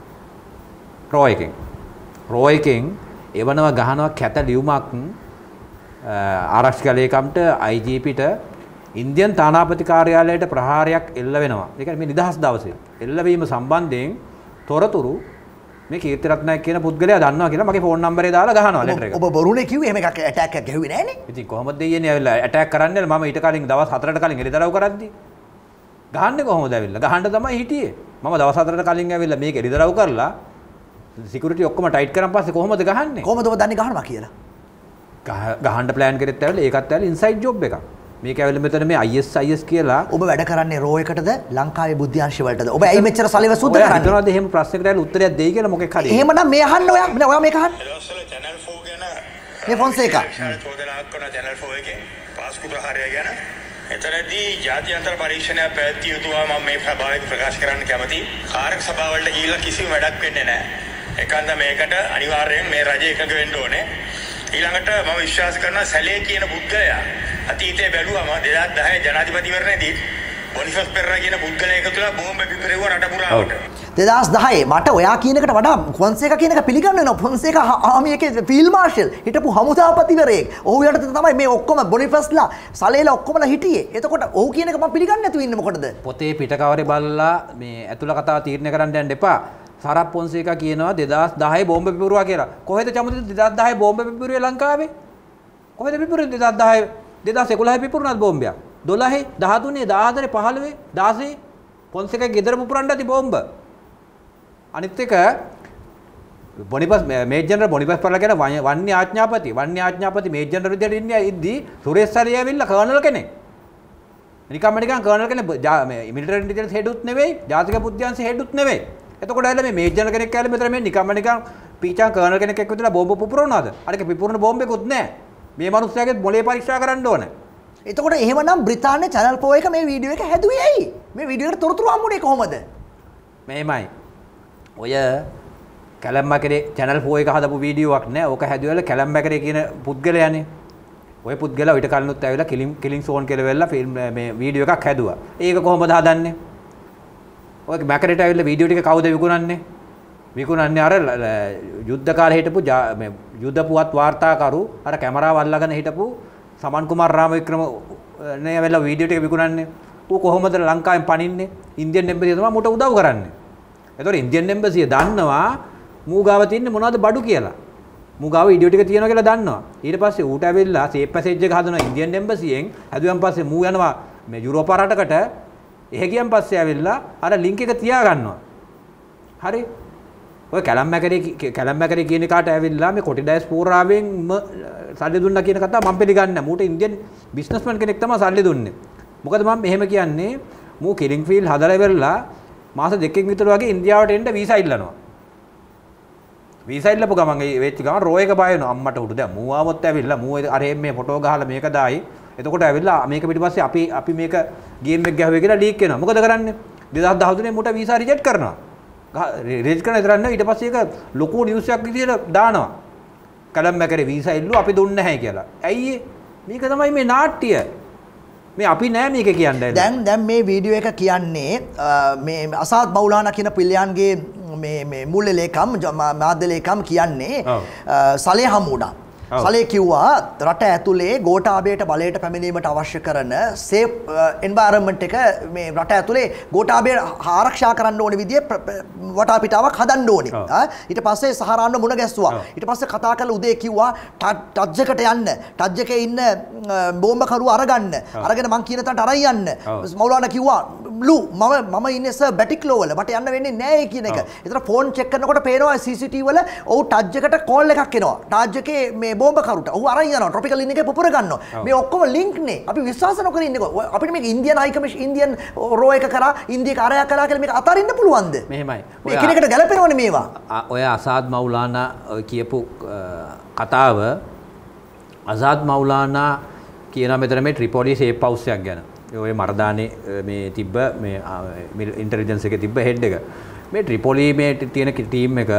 රෝ එකෙන් එවනවා ගහනවා කැත ලියුමක් ආරක්ෂක ලේකම්ට IGPට ඉන්දියන් තානාපති කාර්යාලයට ප්‍රහාරයක් එල්ල වෙනවා. ඒ කියන්නේ මේ නිදහස් දවසේ එල්ලවීම සම්බන්ධයෙන් තොරතුරු මේ කීර්ති රත්නායක කියන පුද්ගලයා දන්නවා කියලා මගේ ෆෝන් නම්බරේ දාලා ගහනවා ලෙටර් එක. ඔබ බොරුනේ කිව්වේ එහෙම එකක් ඇටැක් එකක් ගැහුවේ නෑනේ. ඉතින් කොහොමද දෙයියනේ ඇවිල්ලා ඇටැක් කරන්නේ? මම ඊට කලින් දවස් 4කට කලින් එළිදරව් කරද්දි ගහන්නේ කොහොමද ඇවිල්ලා? ගහන්න තමයි හිටියේ. මම දවස් 4කට කලින් ඇවිල්ලා මේක එළිදරව් කරලා සිකියුරිටි ඔක්කොම ටයිට් කරන් පස්සේ කොහොමද ගහන්නේ? කොහොමද ඔබ දන්නේ ගහනවා කියලා? ගහන්න ප්ලෑන් කරෙත් ඇවිල්ලා ඒකත් ඇවිල්ලා ඉන්සයිඩ් ජොබ් එකක්. මේක ඇවිල්ලා මෙතන මේ IS කියලා ඔබ වැඩ කරන්නේ රෝ එකටද ලංකාවේ බුද්ධ්‍යංශ වලටද? ඔබ ඇයි මෙච්චර සලිව සුද්ධ කරන්නේ? හිතනවාද එහෙම ප්‍රශ්නකට ඇවිල්ලා උත්තරයක් දෙයි කියලා මොකෙක් හරි? එහෙමනම් මේ අහන්න ඔයා මේක අහන්න. දවස්වල channel 4 ගැන මේ ෆොන්සේකා චෝදනාවක් කරන channel 4 එකේ පාස්කු ප්‍රහාරය ගැන එතනදී ජාත්‍යන්තර පරීක්ෂණයක් පැවැත්විය යුතුවා මම මේ සභාවේ ප්‍රකාශ කරන්න කැමතියි. කාර්ක සභාවලට ගිහිල්ලා කිසිම වැඩක් වෙන්නේ නැහැ. ඒකන්ද මේකට අනිවාර්යයෙන් මේ රජය එකඟ වෙන්න ඕනේ. ඊළඟට මම විශ්වාස කරනවා සැලේ කියන පුද්ගලයා අතීතයේ බැලුවම 2010 ජනාධිපතිවරණයේදී බොනිෆස් පෙරේරා කියන පුද්ගලයා එකතු වෙලා බෝම්බ පිපිරෙව්වා රට පුරාවට. 2010 මට ඔයා කියන එකට වඩා ෆොන්සේකා කියන එක පිළිගන්න වෙනවා. ෆොන්සේකා ආමියකේ ෆීල්ඩ් මාර්ෂල් හිටපු හමුදාපතිවරයෙක්. ඔහු යටතේ තමයි මේ ඔක්කොම බොනිෆස්ලා සලේලා ඔක්කොමලා හිටියේ. එතකොට ඔහු කියන එක මම පිළිගන්නේ නැතුව ඉන්නේ මොකටද? පොතේ පිටකවරේ බලලා මේ ඇතුළ කතාව තීරණය කරන්න යන්න එපා. සරත් පොන්සේකා කියනවා 2010 බෝම්බ පිපිරුවා කියලා. කොහෙද චමුදේ 2010 බෝම්බ පිපිරුවේ ලංකාවේ? කොහෙද පිපිරුවේ 2010 2011 පිපිරුණාද බෝම්බයක්? 12 13 14 15 16 පොන්සේකා ගෙදර පුපුරන්න ඇති බෝම්බ. අනිත් එක බොනිපස් මේජර් ජනරල් බොනිපස් පරලා කියන වන්‍ය ආඥාපති මේජර් ජනරල් විදියට ඉන්නේ ඉද්දි සුරේෂ් සරිය ඇවිල්ලා කර්නල් කෙනෙක්. නිකන් කර්නල් කෙනෙක් මේ මිලිටරි ඉන්ටෙලිජන්ස් හෙඩ් උත් නෙවෙයි, ජාතික බුද්ධ්‍යංශ හෙඩ් උත් නෙවෙයි. එතකොට ඇවිල්ලා මේ මේජර් ජනරල් කෙනෙක් ඇවිල්ලා මෙතන මේ නිකන් පීචාන් කර්නල් කෙනෙක් එක්ක විතර බෝම්බ පුපුරනවාද? අනික පිපුරන බෝම්බෙකුත් නැහැ. මේ මිනිස්සයාගේ මොලේ පරීක්ෂා කරන්න ඕනේ. එතකොට එහෙමනම් බ්‍රිතාන්‍ය channel 4 එක මේ වීඩියෝ එක හැදුවේ ඇයි? මේ වීඩියෝ එකට තොරතුරු හම්බුනේ කොහොමද? මෙහෙමයි. ඔය කැලම්මකරේ channel 4 එක හදපු වීඩියෝවක් නෑ. ඕක හැදුවල කැලම්මකරේ කියන පුද්ගලයානේ. ඔය පුද්ගලයා ඊට කලිනුත් ඇවිල්ලා කිලින් සෝන් කියලා වෙලා ෆිල්ම් මේ වීඩියෝ එකක් හැදුවා. ඒක කොහොමද හදන්නේ? ඔය මැකරේට ඇවිල්ලා වීඩියෝ ටික කවුද විකුණන්නේ? විකුණන්නේ අර යුද්ධ කාලේ හිටපු මේ යුද්ධ පුවත් වාර්තාකරු අර කැමරාව අල්ලගෙන හිටපු සමන් කුමාර රාමවික්‍රම නේ වෙලා වීඩියෝ ටික විකුණන්නේ. ඌ කොහොමද ලංකාවෙන් පනින්නේ? ඉන්දියන් එම්බසිය තමයි මට උදව් කරන්නේ. එතකොට ඉන්දියන් එම්බසිය දන්නවා මූ ගාව තින්නේ මොනවද බඩු කියලා. මූ ගාව වීඩියෝ ටික තියෙනවා කියලා දන්නවා. ඊට පස්සේ ඌට ඇවිල්ලා සේෆ් පැසේජ් එක හදනවා ඉන්දියන් එම්බසියෙන්. හැදුවන් පස්සේ මූ යනවා මේ යුරෝපා රටකට. එහෙ ගියන් පස්සේ ඇවිල්ලා අර ලින්ක් එක තියා ගන්නවා. හරි. ඔය කැලම්මැකරේ කියන කාට ඇවිල්ලා මේ කොටි ඩයස්පෝරාවෙන් සල්ලි දුන්නා කියන කතාව මම පිළිගන්නේ නැහැ. මූට ඉන්දියන් බිස්නස්මන් කෙනෙක් තමයි සල්ලි දුන්නේ. මොකද මම මෙහෙම කියන්නේ මූ කිලින් ෆීල්ඩ් හදලා ඉවරලා මාස දෙකකින් විතර වගේ ඉන්දියාවට එන්න වීසා ඉල්ලනවා. වීසා ඉල්ලපු ගමන් ඒ වෙච්ච ගමන් රෝ එක බය වෙනවා අම්මට උඩ. දැන් මූ ආවොත් ඇවිල්ලා මූ අර මේ ෆොටෝ ගහලා මේක දායි. එතකොට ඇවිල්ලා මේක පිටිපස්සේ අපි මේක ගේම් එක ගැහුවේ කියලා ලීක් වෙනවා. මොකද කරන්නේ? 2013 මූට වීසා රිජෙක්ට් කරනවා. රිජෙක්ට් කරන ඉතරක් නෙවෙයි ඊට පස්සේ ඒක ලොකු නිවුස් එකක් විදියට දානවා. කැලම්මැකරේ වීසා ඉල්ලුවා අපි දුන්නේ නැහැ කියලා. ඇයි මේක තමයි මේ නාට්‍ය. මේ අපි නෑ මේක කියන්නේ. දැන් මේ වීඩියෝ එක කියන්නේ මේ අසාද් මෞලානා කියන පිළියන්ගේ මේ මුල් ලේකම් මාධ්‍ය ලේකම් කියන්නේ සලේ හමුණා. සලේ කිව්වා රට ඇතුලේ ගෝඨාභයට බලයට පැමිණීමට අවශ්‍ය කරන සේෆ් එන්වයරන්මන්ට් එක මේ රට ඇතුලේ ගෝඨාභය ආරක්ෂා කරන්න ඕන විදිය වටාපිටාවක් හදන්න ඕනේ. ඊට පස්සේ සහරාන්න මුණ ගැස්සුවා. ඊට පස්සේ කතා කරලා උදේ කිව්වා ටජ් එකට යන්න. ටජ් එකේ ඉන්න බෝම්බකරුව අරගන්න. අරගෙන මං කියන තැනට අරයි යන්න. මෞලානා කිව්වා ලු මම ඉන්නේ සර් බැටික්ලෝ වල මට යන්න වෙන්නේ නැහැ කියන එක. ඒතර ෆෝන් චෙක් කරනකොට පේනවා CCTV වල ඔව් ටජ් එකට කෝල් එකක් එනවා. ටජ් එකේ මේ බෝම්බකරුට ඔහු අරන් යනවා ට්‍රොපිකල් ලින් එකේ පුපුර ගන්නවා. මේ ඔක්කොම ලින්ක් නේ. අපි විශ්වාස නොකර ඉන්නේ අපිට මේක ඉන්දියන් හයිකමිෂන් ඉන්දියන් රෝ එක කරා ඉන්දිය කාර්යයක් කරා කියලා මේක අතරින්න පුළුවන්ද? මෙහෙමයි. මේ කෙනෙක්ට ගැලපෙනවනේ මේවා. ඔය අසාද් මෞලානා කියපු කතාව අසාද් මෞලානා කියන මෙතන මේ ට්‍රිපොලි සේෆ් හවුස් එකක් ගැන. ඔය මර්දානේ මේ තිබ්බ මේ ඉන්ටෙලිජන්ස් එකේ තිබ්බ හෙඩ් එක. මේ ට්‍රිපොලි මේ තියෙන ටීම් එක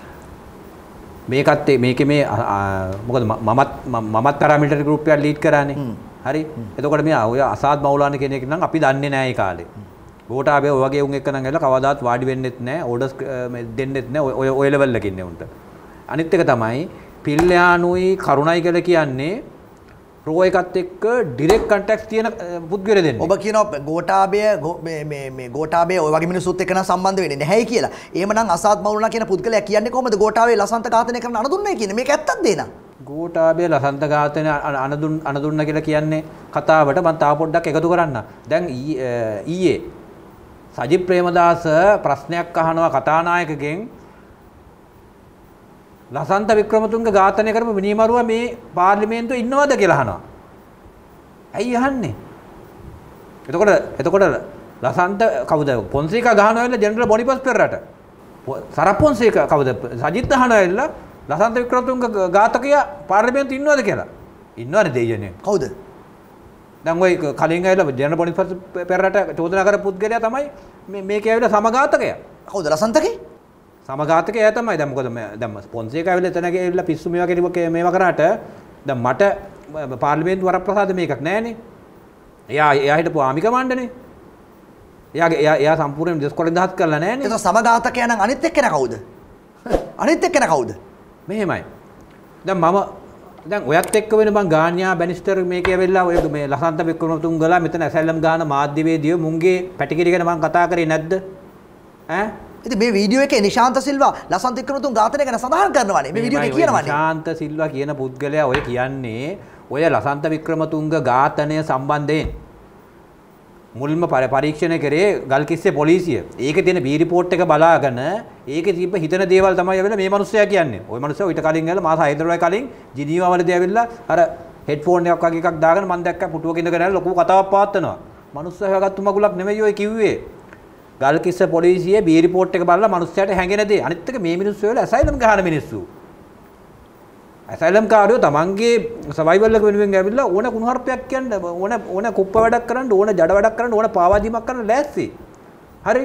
මේකත් මේකේ මේ මොකද මමත් පැරාමිලිටරි ගෲප් එකක් ලීඩ් කරානේ. හරි. එතකොට මේ ඔය අසාද් මෞලානා කෙනෙක් නම් අපි දන්නේ නැහැ ඒ කාලේ. ගෝඨාභය ඔය වගේ උන් එක්ක නම් ඇවිල්ලා කවදාවත් වාඩි වෙන්නෙත් නැහැ. ඕඩර්ස් දෙන්නෙත් නැහැ. ඔය ලෙවල් එකකින් ඉන්නේ උන්ට. අනිත් එක තමයි පිල්යානුයි කරුණයි කියලා කියන්නේ රෝ එකත් එක්ක ඩිරෙක්ට් කන්ටැක්ට්ස් තියෙන පුද්ගලයෝ දෙන්නේ. ඔබ කියනවා ගෝඨාභය මේ ගෝඨාභය ඔය වගේ මිනිස්සුත් එක්ක නම් සම්බන්ධ වෙන්නේ නැහැයි කියලා. එහෙමනම් අසාද් මෞලානා කියන පුද්ගලයා කියන්නේ කොහොමද ගෝඨාභය ලසන්ත ඝාතනය කරන අනදුන්නේ කියන්නේ? මේක ඇත්තක්ද එන? ගෝඨාභය ලසන්ත ඝාතනය අනදුන්න කියලා කියන්නේ කතාවට මම තාම පොඩ්ඩක් එකතු කරන්න. දැන් ඊයේ සජිත් ප්‍රේමදාස ප්‍රශ්නයක් අහනවා කතානායකගෙන් ලසන්ත වික්‍රමතුංග ඝාතනය කරපු මිනිමරුවා මේ පාර්ලිමේන්තුවේ ඉන්නවද කියලා අහනවා. ඇයි අහන්නේ? එතකොට ලසන්ත කවුද? පොන්සේකා ගහනවා ඇවිල්ලා ජෙනරල් බොනිපස් පෙරරට. සරත් පොන්සේකා කවුද? සජිත් අහනවා ඇවිල්ලා ලසන්ත වික්‍රමතුංග ඝාතකයා පාර්ලිමේන්තුවේ ඉන්නවද කියලා. ඉන්නවනේ දෙයියනේ. කවුද? දැන් ඔය කලින් ඇවිල්ලා ජෙනරල් බොනිපස් පෙරරට චෝදනා කරපු පුද්ගලයා තමයි මේකේ ඇවිල්ලා සමඝාතකයා. කවුද ලසන්තගේ? සමඝාතකයා එයා තමයි. දැන් මොකද දැන් පොන්සේකා ඇවිල්ලා එතන ගිහිල්ලා පිස්සු මේවා කරාට දැන් මට පාර්ලිමේන්තු වරප්‍රසාද මේකක් නැහැනේ. එයා හිටපු ආමි කමාන්ඩනේ. එයා සම්පූර්ණයෙන් දෙස්කොලෙන් දහත් කරලා නැහැ නේ. ඒක සමඝාතකයා නම් අනිත් එක්කෙනා කවුද? අනිත් එක්කෙනා කවුද? මෙහෙමයි. දැන් ඔයත් එක්ක වෙන මං ගාන්‍යා බැනිස්ටර් මේකේ වෙලා ඔය මේ ලසන්ත වික්‍රමතුංගලා මෙතන ඇසැල්ලම් ගාන මාධ්‍යවේදියෝ මුන්ගේ පැටිකිරි ගැන මං කතා කරේ නැද්ද? ඈ? ඉතින් මේ වීඩියෝ එකේ නිශාන්ත සිල්වා ලසන්ත වික්‍රමතුංග ඝාතනය ගැන සඳහන් කරනවානේ. මේ වීඩියෝ එකේ කියනවානේ. නිශාන්ත සිල්වා කියන පුද්ගලයා ඔය කියන්නේ ඔය ලසන්ත වික්‍රමතුංග ඝාතනය සම්බන්ධයෙන් මුල්ම පරීක්ෂණ කරේ ගල්කිස්සේ පොලිසිය. ඒකේ තියෙන බී රිපෝට් එක බලාගෙන ඒකේ තිබ්බ හිතන දේවල් තමයි ඇවිල්ලා මේ මිනිස්සයා කියන්නේ. ওই මිනිස්සයා ඊට කලින් ඇවිල්ලා මාස 6 කලින් ජිනීවා වලදී ඇවිල්ලා අර හෙඩ්ෆෝන් එකක් වගේ එකක් දාගෙන මම දැක්කා පුටුවක ඉඳගෙන ඇවිල්ලා ලොකු කතාවක් පවත්වනවා. මිනිස්සයා හොයාගත්තු මගුලක් නෙමෙයි ඔය කිව්වේ. ගල්කිස්ස පොලිසිය බී රිපෝට් එක බලලා මිනිස්සයාට හැංගෙන දේ. අනිත් එක මේ මිනිස්සු වල ඇසයිලම් ගහන මිනිස්සු. ඇසයිලම් කාර්යෝ තමන්ගේ සර්වයිවල් එක වෙනුවෙන් ඇවිල්ලා ඕන කුණුහරුපයක් කියන්න ඕන කුප්ප වැඩක් කරන්න ඕන ජඩ වැඩක් කරන්න ඕන පාවාදීමක් කරන්න ලෑස්ති. හරි.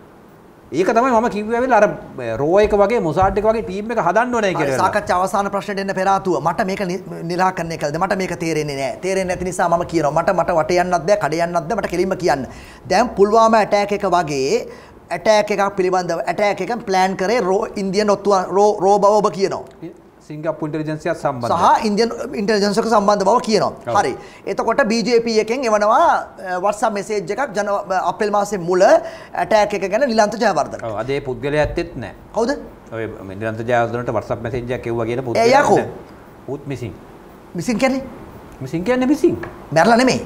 ඒක තමයි මම කිව්වේ ඇවිල්ලා අර රෝ එක වගේ මොසාඩ් එක වගේ ටීම් එක හදන්න ඕනේ කියලා. සාකච්ඡා අවසාන ප්‍රශ්නෙට එන්න පෙර ආතුව මට මේක නිරාකරණය කළද මට මේක තේරෙන්නේ නැහැ. තේරෙන්නේ නැති නිසා මම කියනවා මට වට යන්නත් බෑ කඩ යන්නත් බෑ මට කෙලින්ම කියන්න. දැන් පුල්වාමා ඇටැක් එක වගේ ඇටැක් එකක් පිළිබඳව ඇටැක් එකක් ප්ලෑන් කරේ ඉන්දියන් රෝ බව ඔබ කියනවා. සිංගප්පූරු ඉන්ටෙලිජන්සිය සම්බන්ධ සහ ඉන්දියන් ඉන්ටෙලිජන්ස් එක සම්බන්ධ බව කියනවා. හරි. එතකොට BJP එකෙන් එවනවා WhatsApp message එකක් අප්‍රේල් මාසයේ මුල ඇටැක් එක ගැන නිලන්ත ජයවර්ධන. ඔව් අද ඒ පුද්ගලයා ඇත්තෙත් නැහැ. කවුද? ඔය නිලන්ත ජයවර්ධනට WhatsApp message එකක් එවුවා කියන පුද්ගලයා. එයා කො? උත් මිසින්. මිසින් කියන්නේ? මිසින් කියන්නේ මිසින්. මැරලා නෙමෙයි.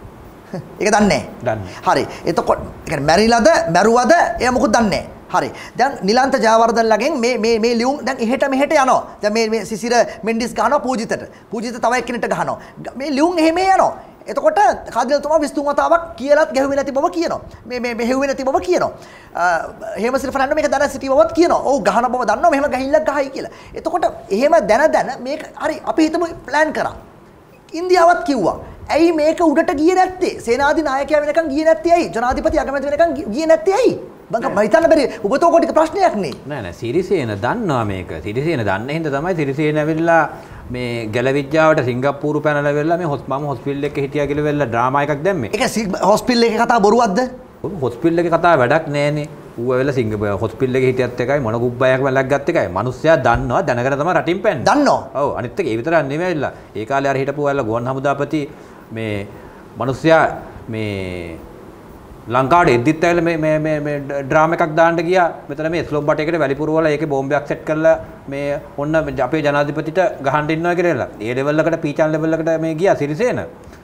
ඒක දන්නේ නැහැ. හරි. එතකොට ඒ කියන්නේ මැරිලාද මැරුවද එයා මොකද දන්නේ නැහැ. හරි. දැන් නිලන්ත ජයවර්ධන ළගෙන් මේ ලියුම් දැන් එහෙට මෙහෙට යනවා. දැන් මේ සිසිර මෙන්ඩිස් ගහනවා පූජිතට. පූජිත තව එක්කෙනෙක්ට ගහනවා. මේ ලියුම් එහෙම යනවා. එතකොට කාදිනතුමා 23 වතාවක් කියලාත් ගැහුවේ නැති බව කියනවා. මේ හෙව්වේ නැති බව කියනවා. හේමසිරි ෆර්නැන්ඩෝ මේක දැන සිටි බවත් කියනවා. ඔව් ගහන බව දන්නවා මෙහෙම ගහිල්ලක් ගහයි කියලා. එතකොට එහෙම දැන මේක හරි අපි හිතමු ප්ලෑන් කරා. ඉන්දියාවත් කිව්වා. ඇයි මේක උඩට ගියේ නැත්තේ? සේනාධි නායකයා වෙනකන් ගියේ නැත්තේ ඇයි? ජනාධිපති අගමැති වෙනකන් ගියේ නැත්තේ ඇයි? මම හිතන්න බැරි ඔබතෝකොටික ප්‍රශ්නයක් නේ. නෑ සිරිසේන දන්නවා මේක. සිරිසේන දන්න හින්දා තමයි සිරිසේන ඇවිල්ලා මේ ගැලවිජ්ජාවට සිංගප්පූරු පැනලා වෙලා මේ මම හොස්පිටල් එකේ හිටියා කියලා වෙලා ඩ්‍රාමා එකක් දැම්මේ. ඒක හොස්පිටල් එකේ කතාව බොරුවක්ද? හොස්පිටල් එකේ කතාව වැඩක් නෑනේ. ඌ ඇවිල්ලා හොස්පිටල් එකේ හිටියත් එකයි මොන ගුබ්බයක් වැලක් ගත්ත එකයි. මිනිස්සයා දන්නවා දැනගෙන තමයි රටින් පැන්නේ. දන්නවා. ඔව් අනිත් එක ඒ විතරක් නෙමෙයි ඇවිල්ලා. ඒ කාලේ අර හිටපු ඇවිල්ලා ගුවන් හමුදාපති මේ මිනිස්සයා මේ ලංකාවට එද්දිත් ඇවිල්ලා මේ ඩ්‍රාම එකක් දාන්න ගියා. මෙතන මේ ස්ලෝප් බට් එකේ වැලිපුර වල ඒකේ බෝම්බයක් සෙට් කරලා මේ ඔන්න අපේ ජනාධිපතිට ගහන්න ඉන්නවා කියලා. ඒ ලෙවල් එකට පීචන් ලෙවල් එකට මේ ගියා සිරිසේන.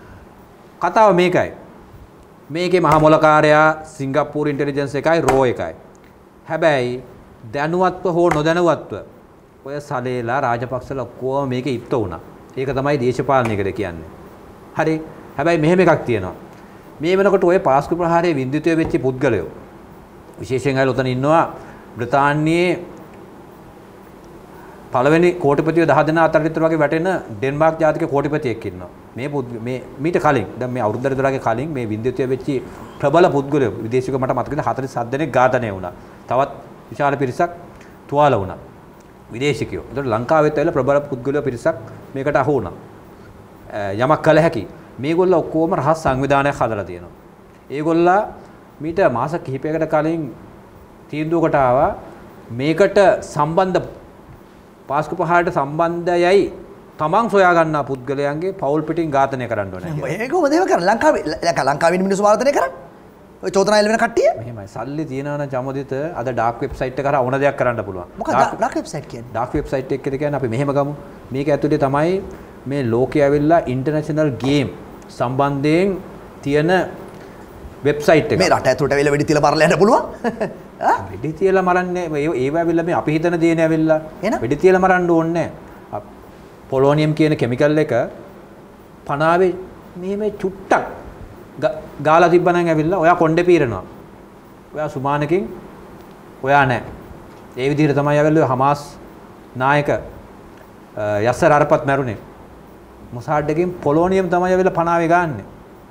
කතාව මේකයි. මේකේ මහා මොලකාරයා සිංගප්පූරු ඉන්ටෙලිජන්ස් එකයි රෝ එකයි. හැබැයි දැනුවත්ව හෝ නොදැනුවත්ව ඔය සලේලා රාජපක්ෂලා ඔක්කොම මේකේ ඉත්තු වුණා. ඒක තමයි දේශපාලනයකට කියන්නේ. හරි. හැබැයි මෙහෙම එකක් තියෙනවා. මේ වෙනකොට ඔය පාස්කු ප්‍රහාරයේ වින්දිතය වෙච්ච පුද්ගලයෝ විශේෂයෙන් අයලා උතන ඉන්නවා බ්‍රිතාන්‍යයේ පළවෙනි කෝටිපතිව 10 දෙනා අතර විතර වගේ වැටෙන ඩෙන්මාර්ක් ජාතික කෝටිපතියෙක් ඉන්නවා. මේ මීට කලින් දැන් මේ අවුරුද්දකට විතරගේ කලින් මේ වින්දිතය වෙච්ච ප්‍රබල පුද්ගලයෝ විදේශික මට මතකද 47 දෙනෙක් ඝාතනය වුණා. තවත් විශාල පිරිසක් තුවාල වුණා. විදේශිකයෝ. ඒතකොට ලංකාවෙත් ඇවිල්ලා ප්‍රබල පුද්ගලයෝ පිරිසක් මේකට අහු වුණා. යමක් කළ හැකි. මේගොල්ලෝ ඔක්කොම රහස් සංවිධානයක් හදලා තියෙනවා. ඒගොල්ලා මීට මාස කිහිපයකට කලින් තීන්දුවකට ආවා මේකට සම්බන්ධ පාස්කු ප්‍රහාරයට සම්බන්ධයයි තමන් සොයා ගන්නා පුද්ගලයන්ගේ පෞල් පිටින් ඝාතනය කරන්න ඕනේ කියලා. ඒක කොහොමද ඒක කරන්නේ? ලංකාවේ මිනිස්සු ඝාතනය කරන්නේ? ඔය චෝදනා එල්ලෙන කට්ටිය? මෙහෙමයි. සල්ලි තියනවා නම් ජමදිත අද ඩාර්ක් වෙබ්සයිට් එක කරා ඕන දෙයක් කරන්න පුළුවන්. මොකක්ද ඩාර්ක් වෙබ්සයිට් කියන්නේ? ඩාර්ක් වෙබ්සයිට් එක කියන්නේ අපි මෙහෙම ගමු. මේක ඇතුලේ තමයි මේ ලෝකයේ ඇවිල්ලා ඉන්ටර්නැෂනල් ගේම් සම්බන්ධයෙන් තියෙන වෙබ්සයිට් එක. මේ රට ඇතුළට වෙලා වෙඩි තියලා මරලා යන්න පුළුවන්? වෙඩි තියලා මරන්නේ ඒව ඇවිල්ලා මේ අපි හිතන දේනේ ඇවිල්ලා. වෙඩි තියලා මරන්න ඕනේ නැහැ. පොලෝනියම් කියන කිමිකල් එක පනාවේ මේ චුට්ටක් ගාලා තිබ්බනම් ඇවිල්ලා ඔයා කොණ්ඩේ පීරනවා. ඔයා සුමානකින් ඔයා නැහැ. ඒ විදිහට තමයි ඇවිල්ලා හමාස් නායක යස්සර් අරපත් මැරුණේ. මොසාඩ් එකෙන් පොලෝනියම් තමයි ඇවිල්ලා පනාවේ ගන්නෙ.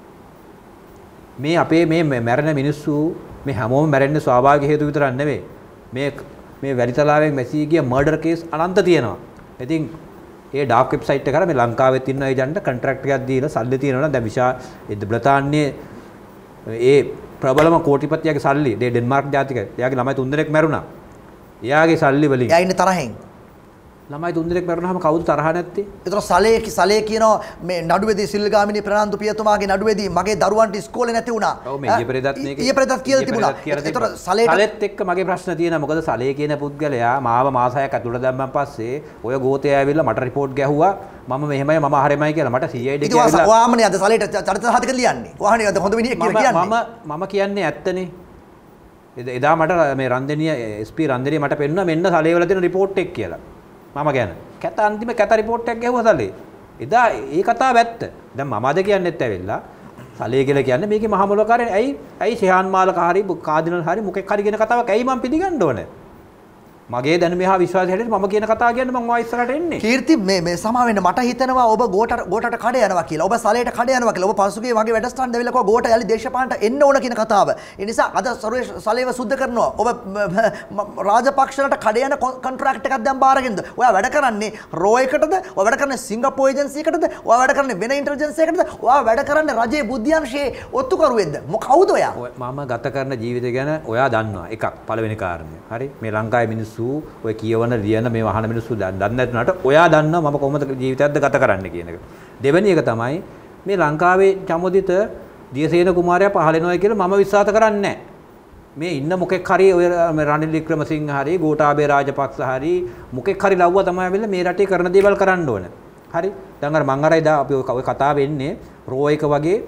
මේ අපේ මේ මැරෙන මිනිස්සු මේ හැමෝම මැරෙන්නේ ස්වාභාවික හේතු විතරක් නෙවෙයි. මේ වැලිතලාවෙන් මැසී ගිය මර්ඩර් කේස් අනන්ත තියෙනවා. ඉතින් ඒ ඩාර්ක් වෙබ්සයිට් එක කරා මේ ලංකාවෙත් ඉන්න ඒජන්ට කොන්ට්‍රැක්ට් එකක් දීලා සල්ලි තියෙනවා නම් දැන් විශාල බ්‍රිතාන්‍යයේ ඒ ප්‍රබලම කෝටිපතියාගේ සල්ලි ඩෙන්මාර්ක් ජාතික එයාගේ ළමයි 3 දෙනෙක් මැරුණා. එයාගේ සල්ලි වලින් එයා ඉන්නේ තරහෙන්. ළමයි 3 දෙනෙක් මැරුණාම කවුද තරහ නැත්තේ? ඒතර සලේ කියනවා මේ නඩුවේදී සිල්ගාමිණී ප්‍රනාන්දු පියතුමාගේ නඩුවේදී මගේ දරුවන්ට ඉස්කෝලේ නැති වුණා. ඔව් මේ ඊපෙරේදත් මේක ඊපෙරේදත් කියලා තිබුණා. ඒතර සලේත් එක්ක මගේ ප්‍රශ්න තියෙනවා. මොකද සලේ කියන පුද්ගලයා මාව මාස 6ක් ඇතුළට දැම්මන් පස්සේ ඔය ගෝතය ඇවිල්ලා මට රිපෝට් ගැහුවා. මම මෙහෙමයි මම හරෙමයි කියලා මට CID එක ඇවිල්ලා ඔයාමනේ අද සලේට චරිත සහතික ලියන්නේ. ඔයානේ අද හොඳ මිනිහෙක් කියලා කියන්නේ. මම කියන්නේ ඇත්තනේ. එදා මට මේ රන්දෙනිය SP රන්දෙනිය මට පෙන්නුවා මෙන්න සලේ වල තියෙන රිපෝට් එක කියලා. මම ගැන කැත අන්තිම කැත රිපෝට් එකක් ගැහුවා සලේ. එදා ඒ කතාව ඇත්ත. දැන් මම අද කියන්නෙත් ඇවිල්ලා සලේ කියලා කියන්නේ මේකේ මහ මොලකාරය ඇයි ශිහාන් මාලක හරි කාදිනල් හරි මොකෙක් හරි කියන කතාවක් ඇයි මම පිළිගන්න ඕනේ? මගේ දැනුම මෙහා විශ්වාසය හැටියට මම කියන කතාව කියන්නේ මම ඔය ඉස්සරහට එන්නේ. කීර්ති මේ සමා වෙන්න මට හිතෙනවා ඔබ ගෝටට කඩ යනවා කියලා. ඔබ සලේට කඩ යනවා කියලා. ඔබ පසුගිය වගේ වැඩසටහන් දෙවිලා කෝ ගෝට යලි දේශපාලනට එන්න ඕන කියන කතාව. ඒ නිසා අද සලේව සුද්ධ කරනවා. ඔබ රාජපක්ෂලට කඩ යන කොන්ට්‍රැක්ට් එකක් දැන් බාරගෙනද? ඔයා වැඩ කරන්නේ රෝ එකටද? ඔයා වැඩ කරන්නේ සිංගප්පූර් ඒජන්සි එකටද? ඔයා වැඩ කරන්නේ වෙන ඉන්ටෙලිජන්ස් එකටද? ඔයා වැඩ කරන්නේ රජයේ බුද්ධ්‍යංශයේ ඔත්තුකරුවෙක්ද? කවුද ඔයා? මම ගත කරන ජීවිතය ගැන ඔයා දන්නවා. එකක් පළවෙනි කාරණය. හරි? මේ ලංකාවේ මිනිස්සු ඔය කියවන ලියන මේ වහන මිනිස්සු දන්නේ නැතුනට ඔයා දන්නවා මම කොහොමද ජීවිතයක්ද ගත කරන්න කියන එක. දෙවෙනි එක තමයි මේ ලංකාවේ චමුදිත දියසේන කුමාරයා පහල වෙනවා කියලා මම විශ්වාස කරන්නේ නැහැ. මේ ඉන්න මොකෙක් හරි ඔය රනිල් වික්‍රමසිංහ හරි ගෝඨාභය රාජපක්ෂ හරි මොකෙක් හරි ලව්වා තමයි ඇවිල්ලා මේ රටේ කරන දේවල් කරන්න ඕන. හරි? දැන් අර මං අර එදා අපි ඔය කතාව වෙන්නේ රෝ එක වගේ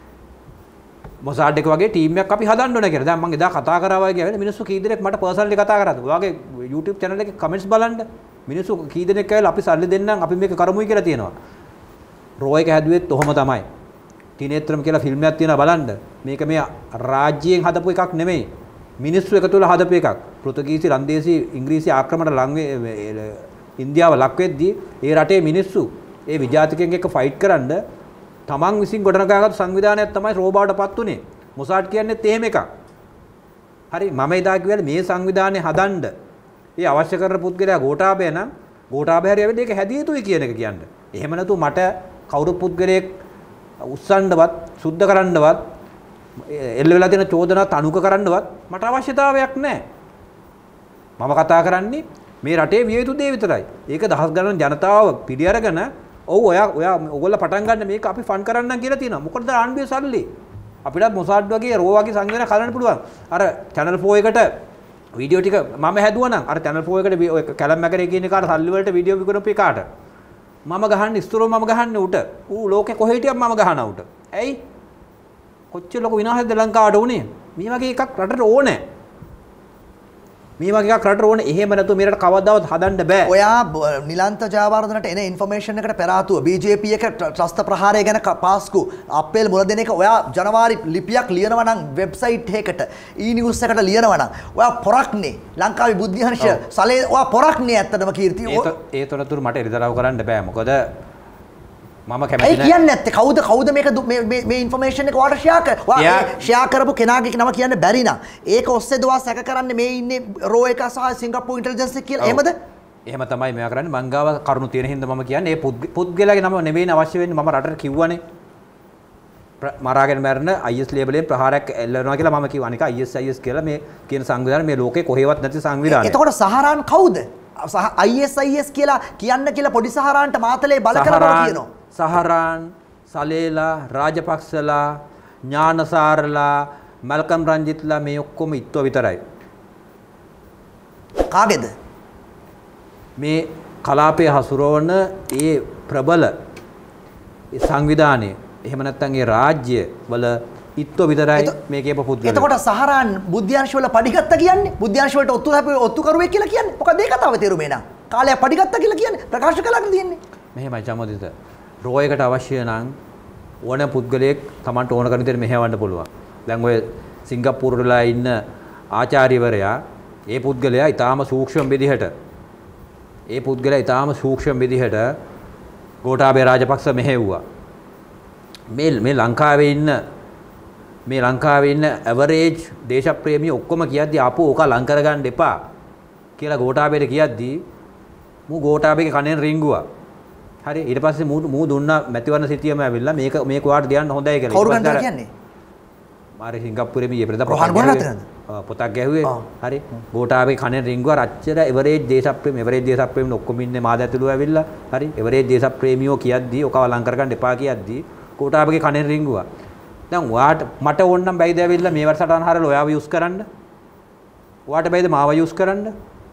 මොසාඩ් එක වගේ ටීම් එකක් අපි හදන්න ඕන කියලා. දැන් මම එදා කතා කරා වගේ වෙන මිනිස්සු කී දෙනෙක් මට පර්සනලි කතා කරාද? ඔයාගේ YouTube channel එකේ කමෙන්ට්ස් බලන්න. මිනිස්සු කී දෙනෙක් ඇවිල්ලා අපි සල්ලි දෙන්නම් අපි මේක කරමුයි කියලා තියෙනවා. රෝ එක හැදුවෙත් ඔහොම තමයි. ටිනේත්‍රම් කියලා ෆිල්ම් එකක් තියෙනවා බලන්න. මේක මේ රාජ්‍යයෙන් හදපු එකක් නෙමෙයි. මිනිස්සු එකතු වෙලා හදපු එකක්. පෘතුගීසි, රන්දේසි, ඉංග්‍රීසි ආක්‍රමණයට ලං ඉන්දියාව ලක් වෙද්දී ඒ රටේ මිනිස්සු ඒ විජාතිකයන් එක්ක ෆයිට් කරන්න තමන් විසින් ගොඩනගාගත්තු සංවිධානයක් තමයි රෝ බවටපත් උනේ. මොසාඩ් කියන්නේත් එහෙම එකක්. හරි මම එදා කිව්වල මේ සංවිධානය හදන්න ඒ අවශ්‍ය කරන පුද්ගලයා ගෝඨාභය නම් ගෝඨාභය හරි ඇවිල්ලා ඒක හැදිය යුතුයි කියන එක කියන්නේ. එහෙම නැතු මට කවුරු පුද්ගලයෙක් උස්සන්නවත් සුද්ධ කරන්නවත් එල්ල වෙලා තියෙන චෝදනා තනුක කරන්නවත් මට අවශ්‍යතාවයක් නැහැ. මම කතා කරන්නේ මේ රටේ විය යුතු දේ විතරයි. ඒක දහස් ගණන් ජනතාව පිළි අරගෙන ඔව් ඔයා ඔයගොල්ලෝ පටන් ගන්න මේක අපි ෆන් කරන්නම් කියලා තියෙනවා. මොකටද ආණ්ඩුවේ සල්ලි? අපිට මොසාඩ් වගේ රෝ වගේ සංවිධාන කරන්න පුළුවන්. අර channel 4 එකට වීඩියෝ ටික මම හැදුවා නම් අර channel 4 එකට ඔය කැලම් මැකරේ කියන එකට සල්ලි වලට වීඩියෝ විකුණපු එකට මම ගහන්නේ ඉස්තරෝ මම ගහන්නේ උට. ඌ ලෝකේ කොහෙ හිටියත් මම ගහනවා උට. ඇයි? කොච්චර ලොකු විනාශයක්ද ලංකාවට උනේ? මේ වගේ එකක් රටට ඕනේ. මේ වගේ එකක් රටට ඕනේ. එහෙම නැතුව මේකට කවදාවත් හදන්න බෑ. ඔයා නිලන්ත ජයවර්ධනට එන ඉන්ෆර්මේෂන් එකට පෙර ආතුව BJP එක ත්‍රස්ත ප්‍රහාරය ගැන පාස්කු අප්‍රේල් මුල දින එක ඔයා ජනවාරි ලිපියක් ලියනවා නම් වෙබ්සයිට් එකකට e-news එකට ලියනවා නම් ඔයා පොරක්නේ ලංකාවේ බුද්ධිහංශ සලේ ඔයා පොරක්නේ ඇත්තටම කීර්ති. ඒ තොරතුරු මට එළිදරව් කරන්න බෑ. මොකද මම කැමති නැහැ. ඒ කියන්නේ නැත්තේ කවුද මේක මේ ඉන්ෆර්මේෂන් එක ඔයාලට ෂෙයා කර. ඔයා ෂෙයා කරපු කෙනාගේ නම කියන්න බැරි නම් ඒක ඔස්සේද ඔයා සැක කරන්නේ මේ ඉන්නේ රෝ එක සහ සිංගප්පූර් ඉන්ටෙලිජන්ස් එක කියලා. එහෙමද? එහෙම තමයි මෙයා කරන්නේ. මං ගාව කරුණු තියෙන හින්දා මම කියන්නේ මේ පුද්ගලයාගේ නම නෙවෙයි අවශ්‍ය වෙන්නේ. මම රටට කිව්වනේ. මරාගෙන මැරෙන IS ලේබලෙන් ප්‍රහාරයක් එල්ලනවා කියලා මම කිව්වා. අනික IS කියලා මේ කියන සංවිධානය මේ ලෝකේ කොහෙවත් නැති සංවිධානයක්. එතකොට සහරාන් කවුද? IS කියලා කියන්න කියලා පොඩි සහරාන්ට මාතලේ බල කරනවා කියනවා. සහරාන්, සලේලා, රාජපක්ෂලා, ඥානසාරලා, මල්කම් රංජිත්ලා මේ ඔක්කොම ඉත්තුව විතරයි. කාගේද? මේ කලාපයේ හසුරවන ඒ ප්‍රබල සංවිධානයේ එහෙම නැත්නම් ඒ රාජ්‍ය වල ඉත්තුව විතරයි මේ කියපු පුද්ගලයා. එතකොට සහරාන් බුද්ධ්‍යංශ වල පඩිගත්ත කියන්නේ බුද්ධ්‍යංශ වලට ඔත්තු කරුවෙක් කියලා කියන්නේ. මොකද ඒ කතාව තේරුම එනවා. කාලයක් පඩිගත්ත කියලා කියන්නේ ප්‍රකාශ කළාගෙන තියෙන්නේ. මෙහෙමයි චමෝදිත. රෝ එකට අවශ්‍ය නම් ඕන පුද්ගලයෙක් Tamanට ඕන කරන විදිහට මෙහෙවන්න පුළුවන්. දැන් ඔය සිංගප්පූරු වල ඉන්න ආචාර්යවරයා ඒ පුද්ගලයා ඊටාම සූක්ෂම විදිහට ගෝඨාභය රාජපක්ෂ මෙහෙව්වා. මේ ලංකාවේ ඉන්න ඇවරේජ් දේශප්‍රේමී ඔක්කොම කියද්දි ආපෝ ඕක ලං කරගන්න එපා කියලා ගෝඨාභයට කියද්දි මූ ගෝඨාභයගේ කණෙන් රිංගුවා. හරි ඊට පස්සේ මූ දුන්නා මැතිවරණ සිටියම ඇවිල්ලා මේක ඔයාලට දෙන්න හොඳයි කියලා. කවුරු ගන්නද කියන්නේ? මාර සිංගප්පූරේ මේ පෙරදා රෝහන් බොන්නත් පොතක් ගැහුවේ. හරි. ගෝඨාභය කනේ රින්ගුව රච්චර එවරේජ් දේශප්‍රේමී ඔක්කොම ඉන්නේ මාද ඇතුළු ඇවිල්ලා. හරි. එවරේජ් දේශප්‍රේමියෝ කියද්දී ඔකව ලං කරගන්න එපා කියද්දී ගෝඨාභයගේ කනේ රින්ගුවා. දැන් ඔයාට මට ඕන නම් බයිද ඇවිල්ලා මේ වර්ෂටන් හරලා ඔයාව යූස් කරන්න. ඔයාට බයිද මාව යූස් කරන්න.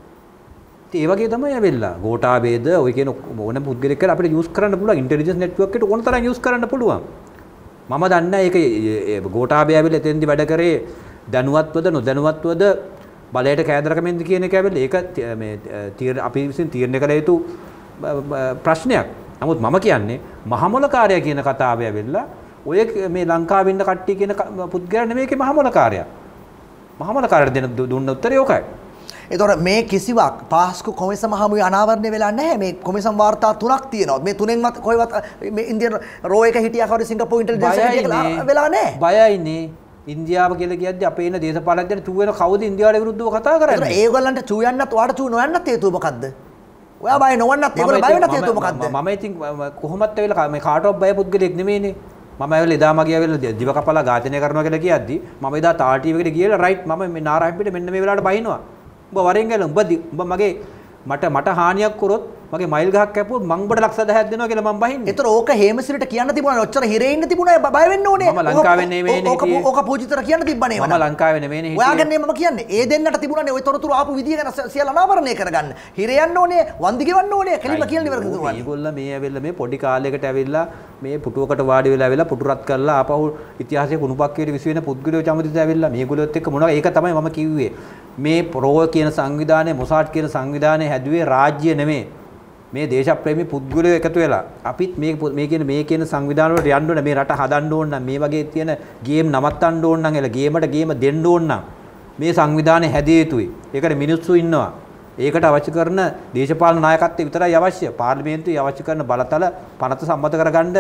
ඉතින් ඒ වගේ තමයි ඇවිල්ලා. ගෝඨාභයද ඔය කියන ඕන පුද්ගලෙක් කියලා අපිට යූස් කරන්න පුළුවන්. ඉන්ටෙලිජන්ස් නෙට්වර්ක් එකට ඕන තරම් යූස් කරන්න පුළුවන්. මම දන්නේ ඒක ගෝඨාභය ඇවිල්ලා එතෙන්දි වැඩ කරේ දැනුවත්වද නොදැනුවත්වද බලයට කෑදරකමෙන්ද කියන එක ඇවිල්ලා ඒක මේ අපි විසින් තීරණය කළ යුතු ප්‍රශ්නයක්. නමුත් මම කියන්නේ මහමොලකාරයා කියන කතාව ඇවිල්ලා ඔය මේ ලංකාවේ ඉන්න කට්ටිය කියන පුද්ගලයා නෙමෙයි ඒකේ මහමොලකාරයා. මහමොලකාරයා දෙන දුන්න උත්තරේ ඕකයි. එතකොට මේ කිසිවක් පාස්කු කොමිසම හමුවේ අනාවරණය වෙලා නැහැ. මේ කොමිසම් වාර්තා තුනක් තියෙනවා. මේ තුනෙන්වත් කොහෙවත් මේ ඉන්දියන් රෝ එක හිටියා කවුරු සිංගප්පූරු ඉන්ටෙලිජන්ස් එක වෙලා නැහැ. බයයිනේ. ඉන්දියාව කියලා කියද්දි අපේ ඉන්න දේශපාලකයන් චූ වෙන කවුද ඉන්දියාවට විරුද්ධව කතා කරන්නේ? ඒගොල්ලන්ට චූ යන්නත් ඔයාට චූ නොයන්නත් හේතුව මොකද්ද? ඔයා බය නොවන්නත් ඒගොල්ලෝ බය වෙන්නත් හේතුව මොකද්ද? මම ඉතින් කොහොමත් ඇවිල්ලා මේ කාටවත් බය පුද්ගලෙක් නෙමෙයිනේ. මම ඇවිල්ලා එදා මගේ ඇවිල්ලා දිව කපලා ඝාතනය කරනවා කියලා කියද්දි මම එදා තාල් ටීවී එකට ගිහලා රයිට් මම මේ නාරායන් පිට මෙන්න මේ වෙලාවට බහිනවා. උඹ වරෙන් ගල උඹ මගේ මට හානියක් කරොත් මගේ මයිල් ගහක් කැපුවොත් මං උඹට ලක්ෂ 10ක් දෙනවා කියලා මම බහින්නේ. ඒතර ඕක හේමසිරිට කියන්න තිබුණා. ඔච්චර හිරේ ඉන්න තිබුණා බය වෙන්න ඕනේ. මම ලංකාවේ නෙමෙයිනේ හිටියේ. ඕක පූජිතර කියන්න තිබ්බනේ. මම ලංකාවේ නෙමෙයිනේ හිටියේ. ඔයාගෙන් මම කියන්නේ ඒ දෙන්නට තිබුණානේ ওই තොරතුරු ආපු විදිය ගැන සියල්ල අනාවරණය කරගන්න. හිරේ යන්න ඕනේ, වන්දි ගෙවන්න ඕනේ. කෙලිම කියලා ඉවර කරනවා. මේගොල්ලෝ මේ ඇවිල්ලා මේ පොඩි කාලයකට ඇවිල්ලා මේ පුටුවකට වාඩි වෙලා ඇවිල්ලා පුටු රත් කරලා ආපහු ඉතිහාසයේ කුණුපක්කේට විසි වෙන පුද්ගලයෝ චමදිත ඇවිල්ලා මේගොල්ලොත් එක්ක මොනවා ඒක තමයි මම කිව්වේ. මේ ප්‍රෝ කියන සංවිධානය මොසාඩ් කියන සංවිධානය හැදුවේ රාජ්‍ය නෙමෙයි. මේ දේශප්‍රේමී පුද්ගලයෝ එකතු වෙලා අපිත් මේ කියන සංවිධාන වලට යන්න ඕන මේ රට හදන්න ඕන නම් මේ වගේ තියෙන ගේම් නවත්තන්න ඕන නම් එලා ගේමට ගේම දෙන්න ඕන නම් මේ සංවිධානය හැදිය යුතුයි. ඒකට මිනිස්සු ඉන්නවා. ඒකට අවශ්‍ය කරන දේශපාලන නායකත්වය විතරයි අවශ්‍ය. පාර්ලිමේන්තුවේ අවශ්‍ය කරන බලතල පනත සම්මත කරගන්න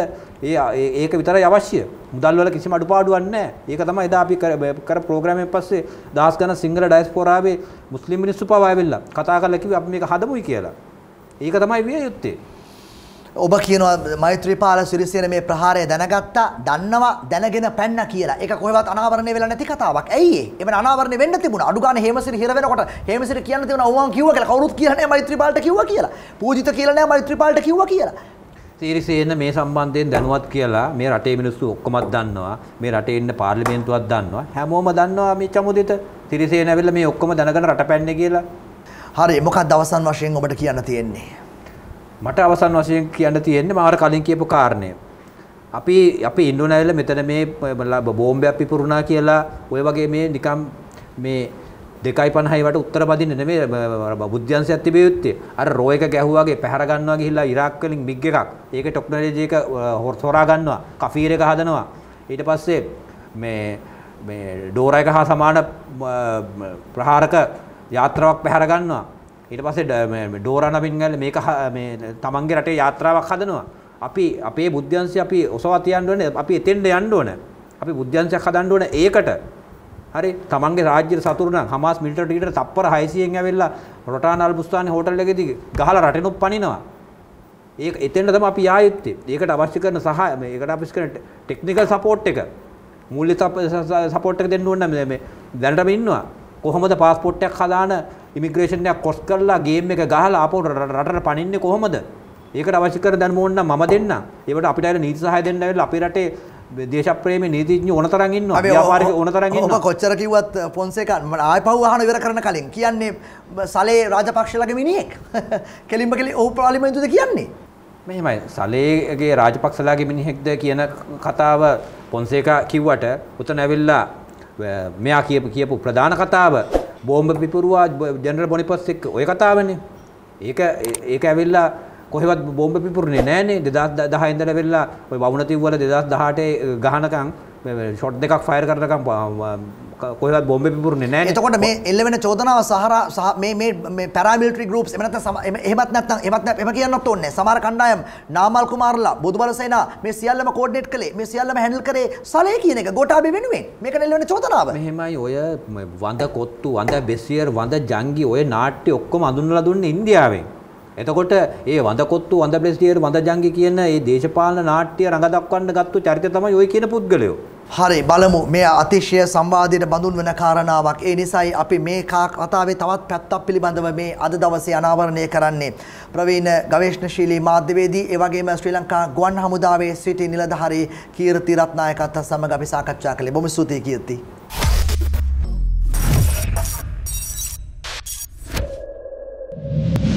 ඒක විතරයි අවශ්‍ය. මුදල් වල කිසිම අඩුපාඩුවක් නැහැ. ඒක තමයි එදා අපි කර ප්‍රෝග්‍රෑම් එකෙන් පස්සේ දහස් ගණන් සිංහල ඩයස්පෝරාවේ මුස්ලිම් මිනිස්සු පවා ආවිල්ලා කතා කරලා කිව්වේ අපි මේක හදමුයි කියලා. ඒක තමයි විය යුත්තේ. ඔබ කියනවා මෛත්‍රීපාල සිරිසේන මේ ප්‍රහාරය දැනගත්තා, දන්නවා, දැනගෙන පැන්න කියලා. ඒක කොහෙවත් අනාවරණය වෙලා නැති කතාවක්. ඇයි ඒ? එවන අනාවරණය වෙන්න තිබුණා. අඩු ගානේ හේමසිරි හිර වෙනකොට හේමසිරි කියන්න තිබුණා ඕවන් කිව්වා කියලා. කවුරුත් කියලා නැහැ මෛත්‍රීපාලට කිව්වා කියලා. පූජිත කියලා නැහැ මෛත්‍රීපාලට කිව්වා කියලා. සිරිසේන මේ සම්බන්ධයෙන් දැනුවත් කියලා මේ රටේ මිනිස්සු ඔක්කොමත් දන්නවා. මේ රටේ ඉන්න පාර්ලිමේන්තුවක් දන්නවා. හැමෝම දන්නවා මේ චමුදිත සිරිසේන ඇවිල්ලා මේ ඔක්කොම දැනගෙන රට පැන්නේ කියලා. හරි මොකක්ද අවසන් වශයෙන් ඔබට කියන්න තියෙන්නේ? මට අවසන් වශයෙන් කියන්න තියෙන්නේ මම අර කලින් කියපු කාරණය. අපි ඉන්ඩෝනෑසියාවේ මෙතන මේ බෝම්බයක් පිපුරුණා කියලා ඔය වගේ මේ නිකම් මේ 2.50 වට උත්තර බදින්න නෙමෙයි බුද්ධ්‍යංශයක් තිබිය යුත්තේ. අර රෝ එක ගැහුවාගේ පැහැර ගන්නවා ගිහිල්ලා ඉරාක් වලින් මිග් එකක්. ඒකේ ටෙක්නොලොජි එක හොරා ගන්නවා. කෆීර් එක හදනවා. ඊට පස්සේ මේ ඩෝරා එක හා සමාන ප්‍රහාරක යාත්‍රාවක් පැහැර ගන්නවා. ඊට පස්සේ මේ ඩෝරා නමින් ගාල මේක මේ තමන්ගේ රටේ යාත්‍රාවක් හදනවා. අපි අපේ බුද්ධ්‍යංශය අපි ඔසවා තියන්න ඕනේ. අපි එතෙන්ට යන්න ඕනේ. අපි බුද්ධ්‍යංශයක් හදන්න ඕනේ ඒකට. හරි තමන්ගේ රාජ්‍යයට සතුරු නම් හමාස් මිලිටරි ඊට තප්පර 600න් ඇවිල්ලා රොටාන අල්බුස්තානි හෝටල් එකේදී ගහලා රටෙනුත් පනිනවා. ඒක එතෙන්ට තමයි අපි යා යුත්තේ. ඒකට අවශ්‍ය කරන සහාය මේකට අවශ්‍ය කරන ටෙක්නිකල් සපෝට් එක මූල්‍ය සපෝට් එක දෙන්න ඕනේ මේ දැනටම ඉන්නවා. කොහොමද පාස්පෝර්ට් එකක් හදාන ඉමිග්‍රේෂන් එකක් කොස් කරලා ගේම් එක ගහලා ආපහු රටට පනින්නේ කොහොමද? ඒකට අවශ්‍ය කරන දැනුම ඕන නම් මම දෙන්නම්. ඒකට අපිට ඇවිල්ලා නීති සහාය දෙන්න ඇවිල්ලා අපේ රටේ දේශප්‍රේමී නීතිඥයෝ ඕනතරම් ඉන්නවා. ව්‍යාපාරික ඕනතරම් ඉන්නවා. ඔබ කොච්චර කිව්වත් ෆොන්සේකා ආයෙ පහුව අහන ඉවර කරන කලින් කියන්නේ සලේ රාජපක්ෂලගේ මිනිහෙක්. කෙලින්ම ඔව් පාර්ලිමේන්තුවේද කියන්නේ? මෙහෙමයි. සලේගේ රාජපක්ෂලාගේ මිනිහෙක්ද කියන කතාව ෆොන්සේකා කිව්වට උතන ඇවිල්ලා මෙයා කියපු ප්‍රධාන කතාව බෝම්බ පිපුරුවා ජෙනරල් බොනිපස් එක්ක ඔය කතාවනේ. ඒක ඇවිල්ලා කොහෙවත් බෝම්බ පිපුරුනේ නෑනේ 2010 ඉඳලා වෙලා ඔය වවුනතිව් වල 2018 ගහනකම් ෂොට් දෙකක් ෆයර් කරනකම් කොහෙවත් බෝම්බ පිපුරුනේ නෑනේ. එතකොට මේ එල්ලවෙන චෝදනාව සහ මේ පැරාමිලිටරි ගෲප්ස් එහෙමත් නැත්නම් එහෙම කියන්නත් ඕනේ. සමහර කණ්ඩායම් නාමල් කුමාරලා බුදුබල සේනා මේ සියල්ලම කෝඩිනේට් කළේ මේ සියල්ලම හැන්ඩල් කරේ සලේ කියන එක ගෝඨාභය වෙනුවෙන්. මේක එල්ලවෙන චෝදනාව. මෙහෙමයි ඔය වඳ කොත්තු වඳ බෙසියර් වඳ ජංගි ඔය නාට්‍ය ඔක්කොම අඳුන්වලා දුන්නේ ඉන්දියාවෙන්. එතකොට ඒ වඳ කොත්තු වඳ බෙසියර් වඳ ජංගි කියන මේ දේශපාලන නාට්‍ය රඟ දක්වන්න ගත්තු චරිතය තමයි ඔය කියන පුද්ගලයෝ. හරි බලමු මේ අතිශය සංවාදයට බඳුන් වෙන කාරණාවක්. ඒ නිසායි අපි මේ කතාවේ තවත් පැත්තක් පිළිබඳව මේ අද දවසේ අනාවරණය කරන්නේ. ප්‍රවීණ ගවේෂණශීලී මාධ්‍යවේදී ඒ වගේම ශ්‍රී ලංකා ගුවන් හමුදාවේ සිටි නිලධාරී කීර්ති රත්නායකත් සමග අපි සාකච්ඡා කළේ. බොහොම ස්තුතියි කීර්ති.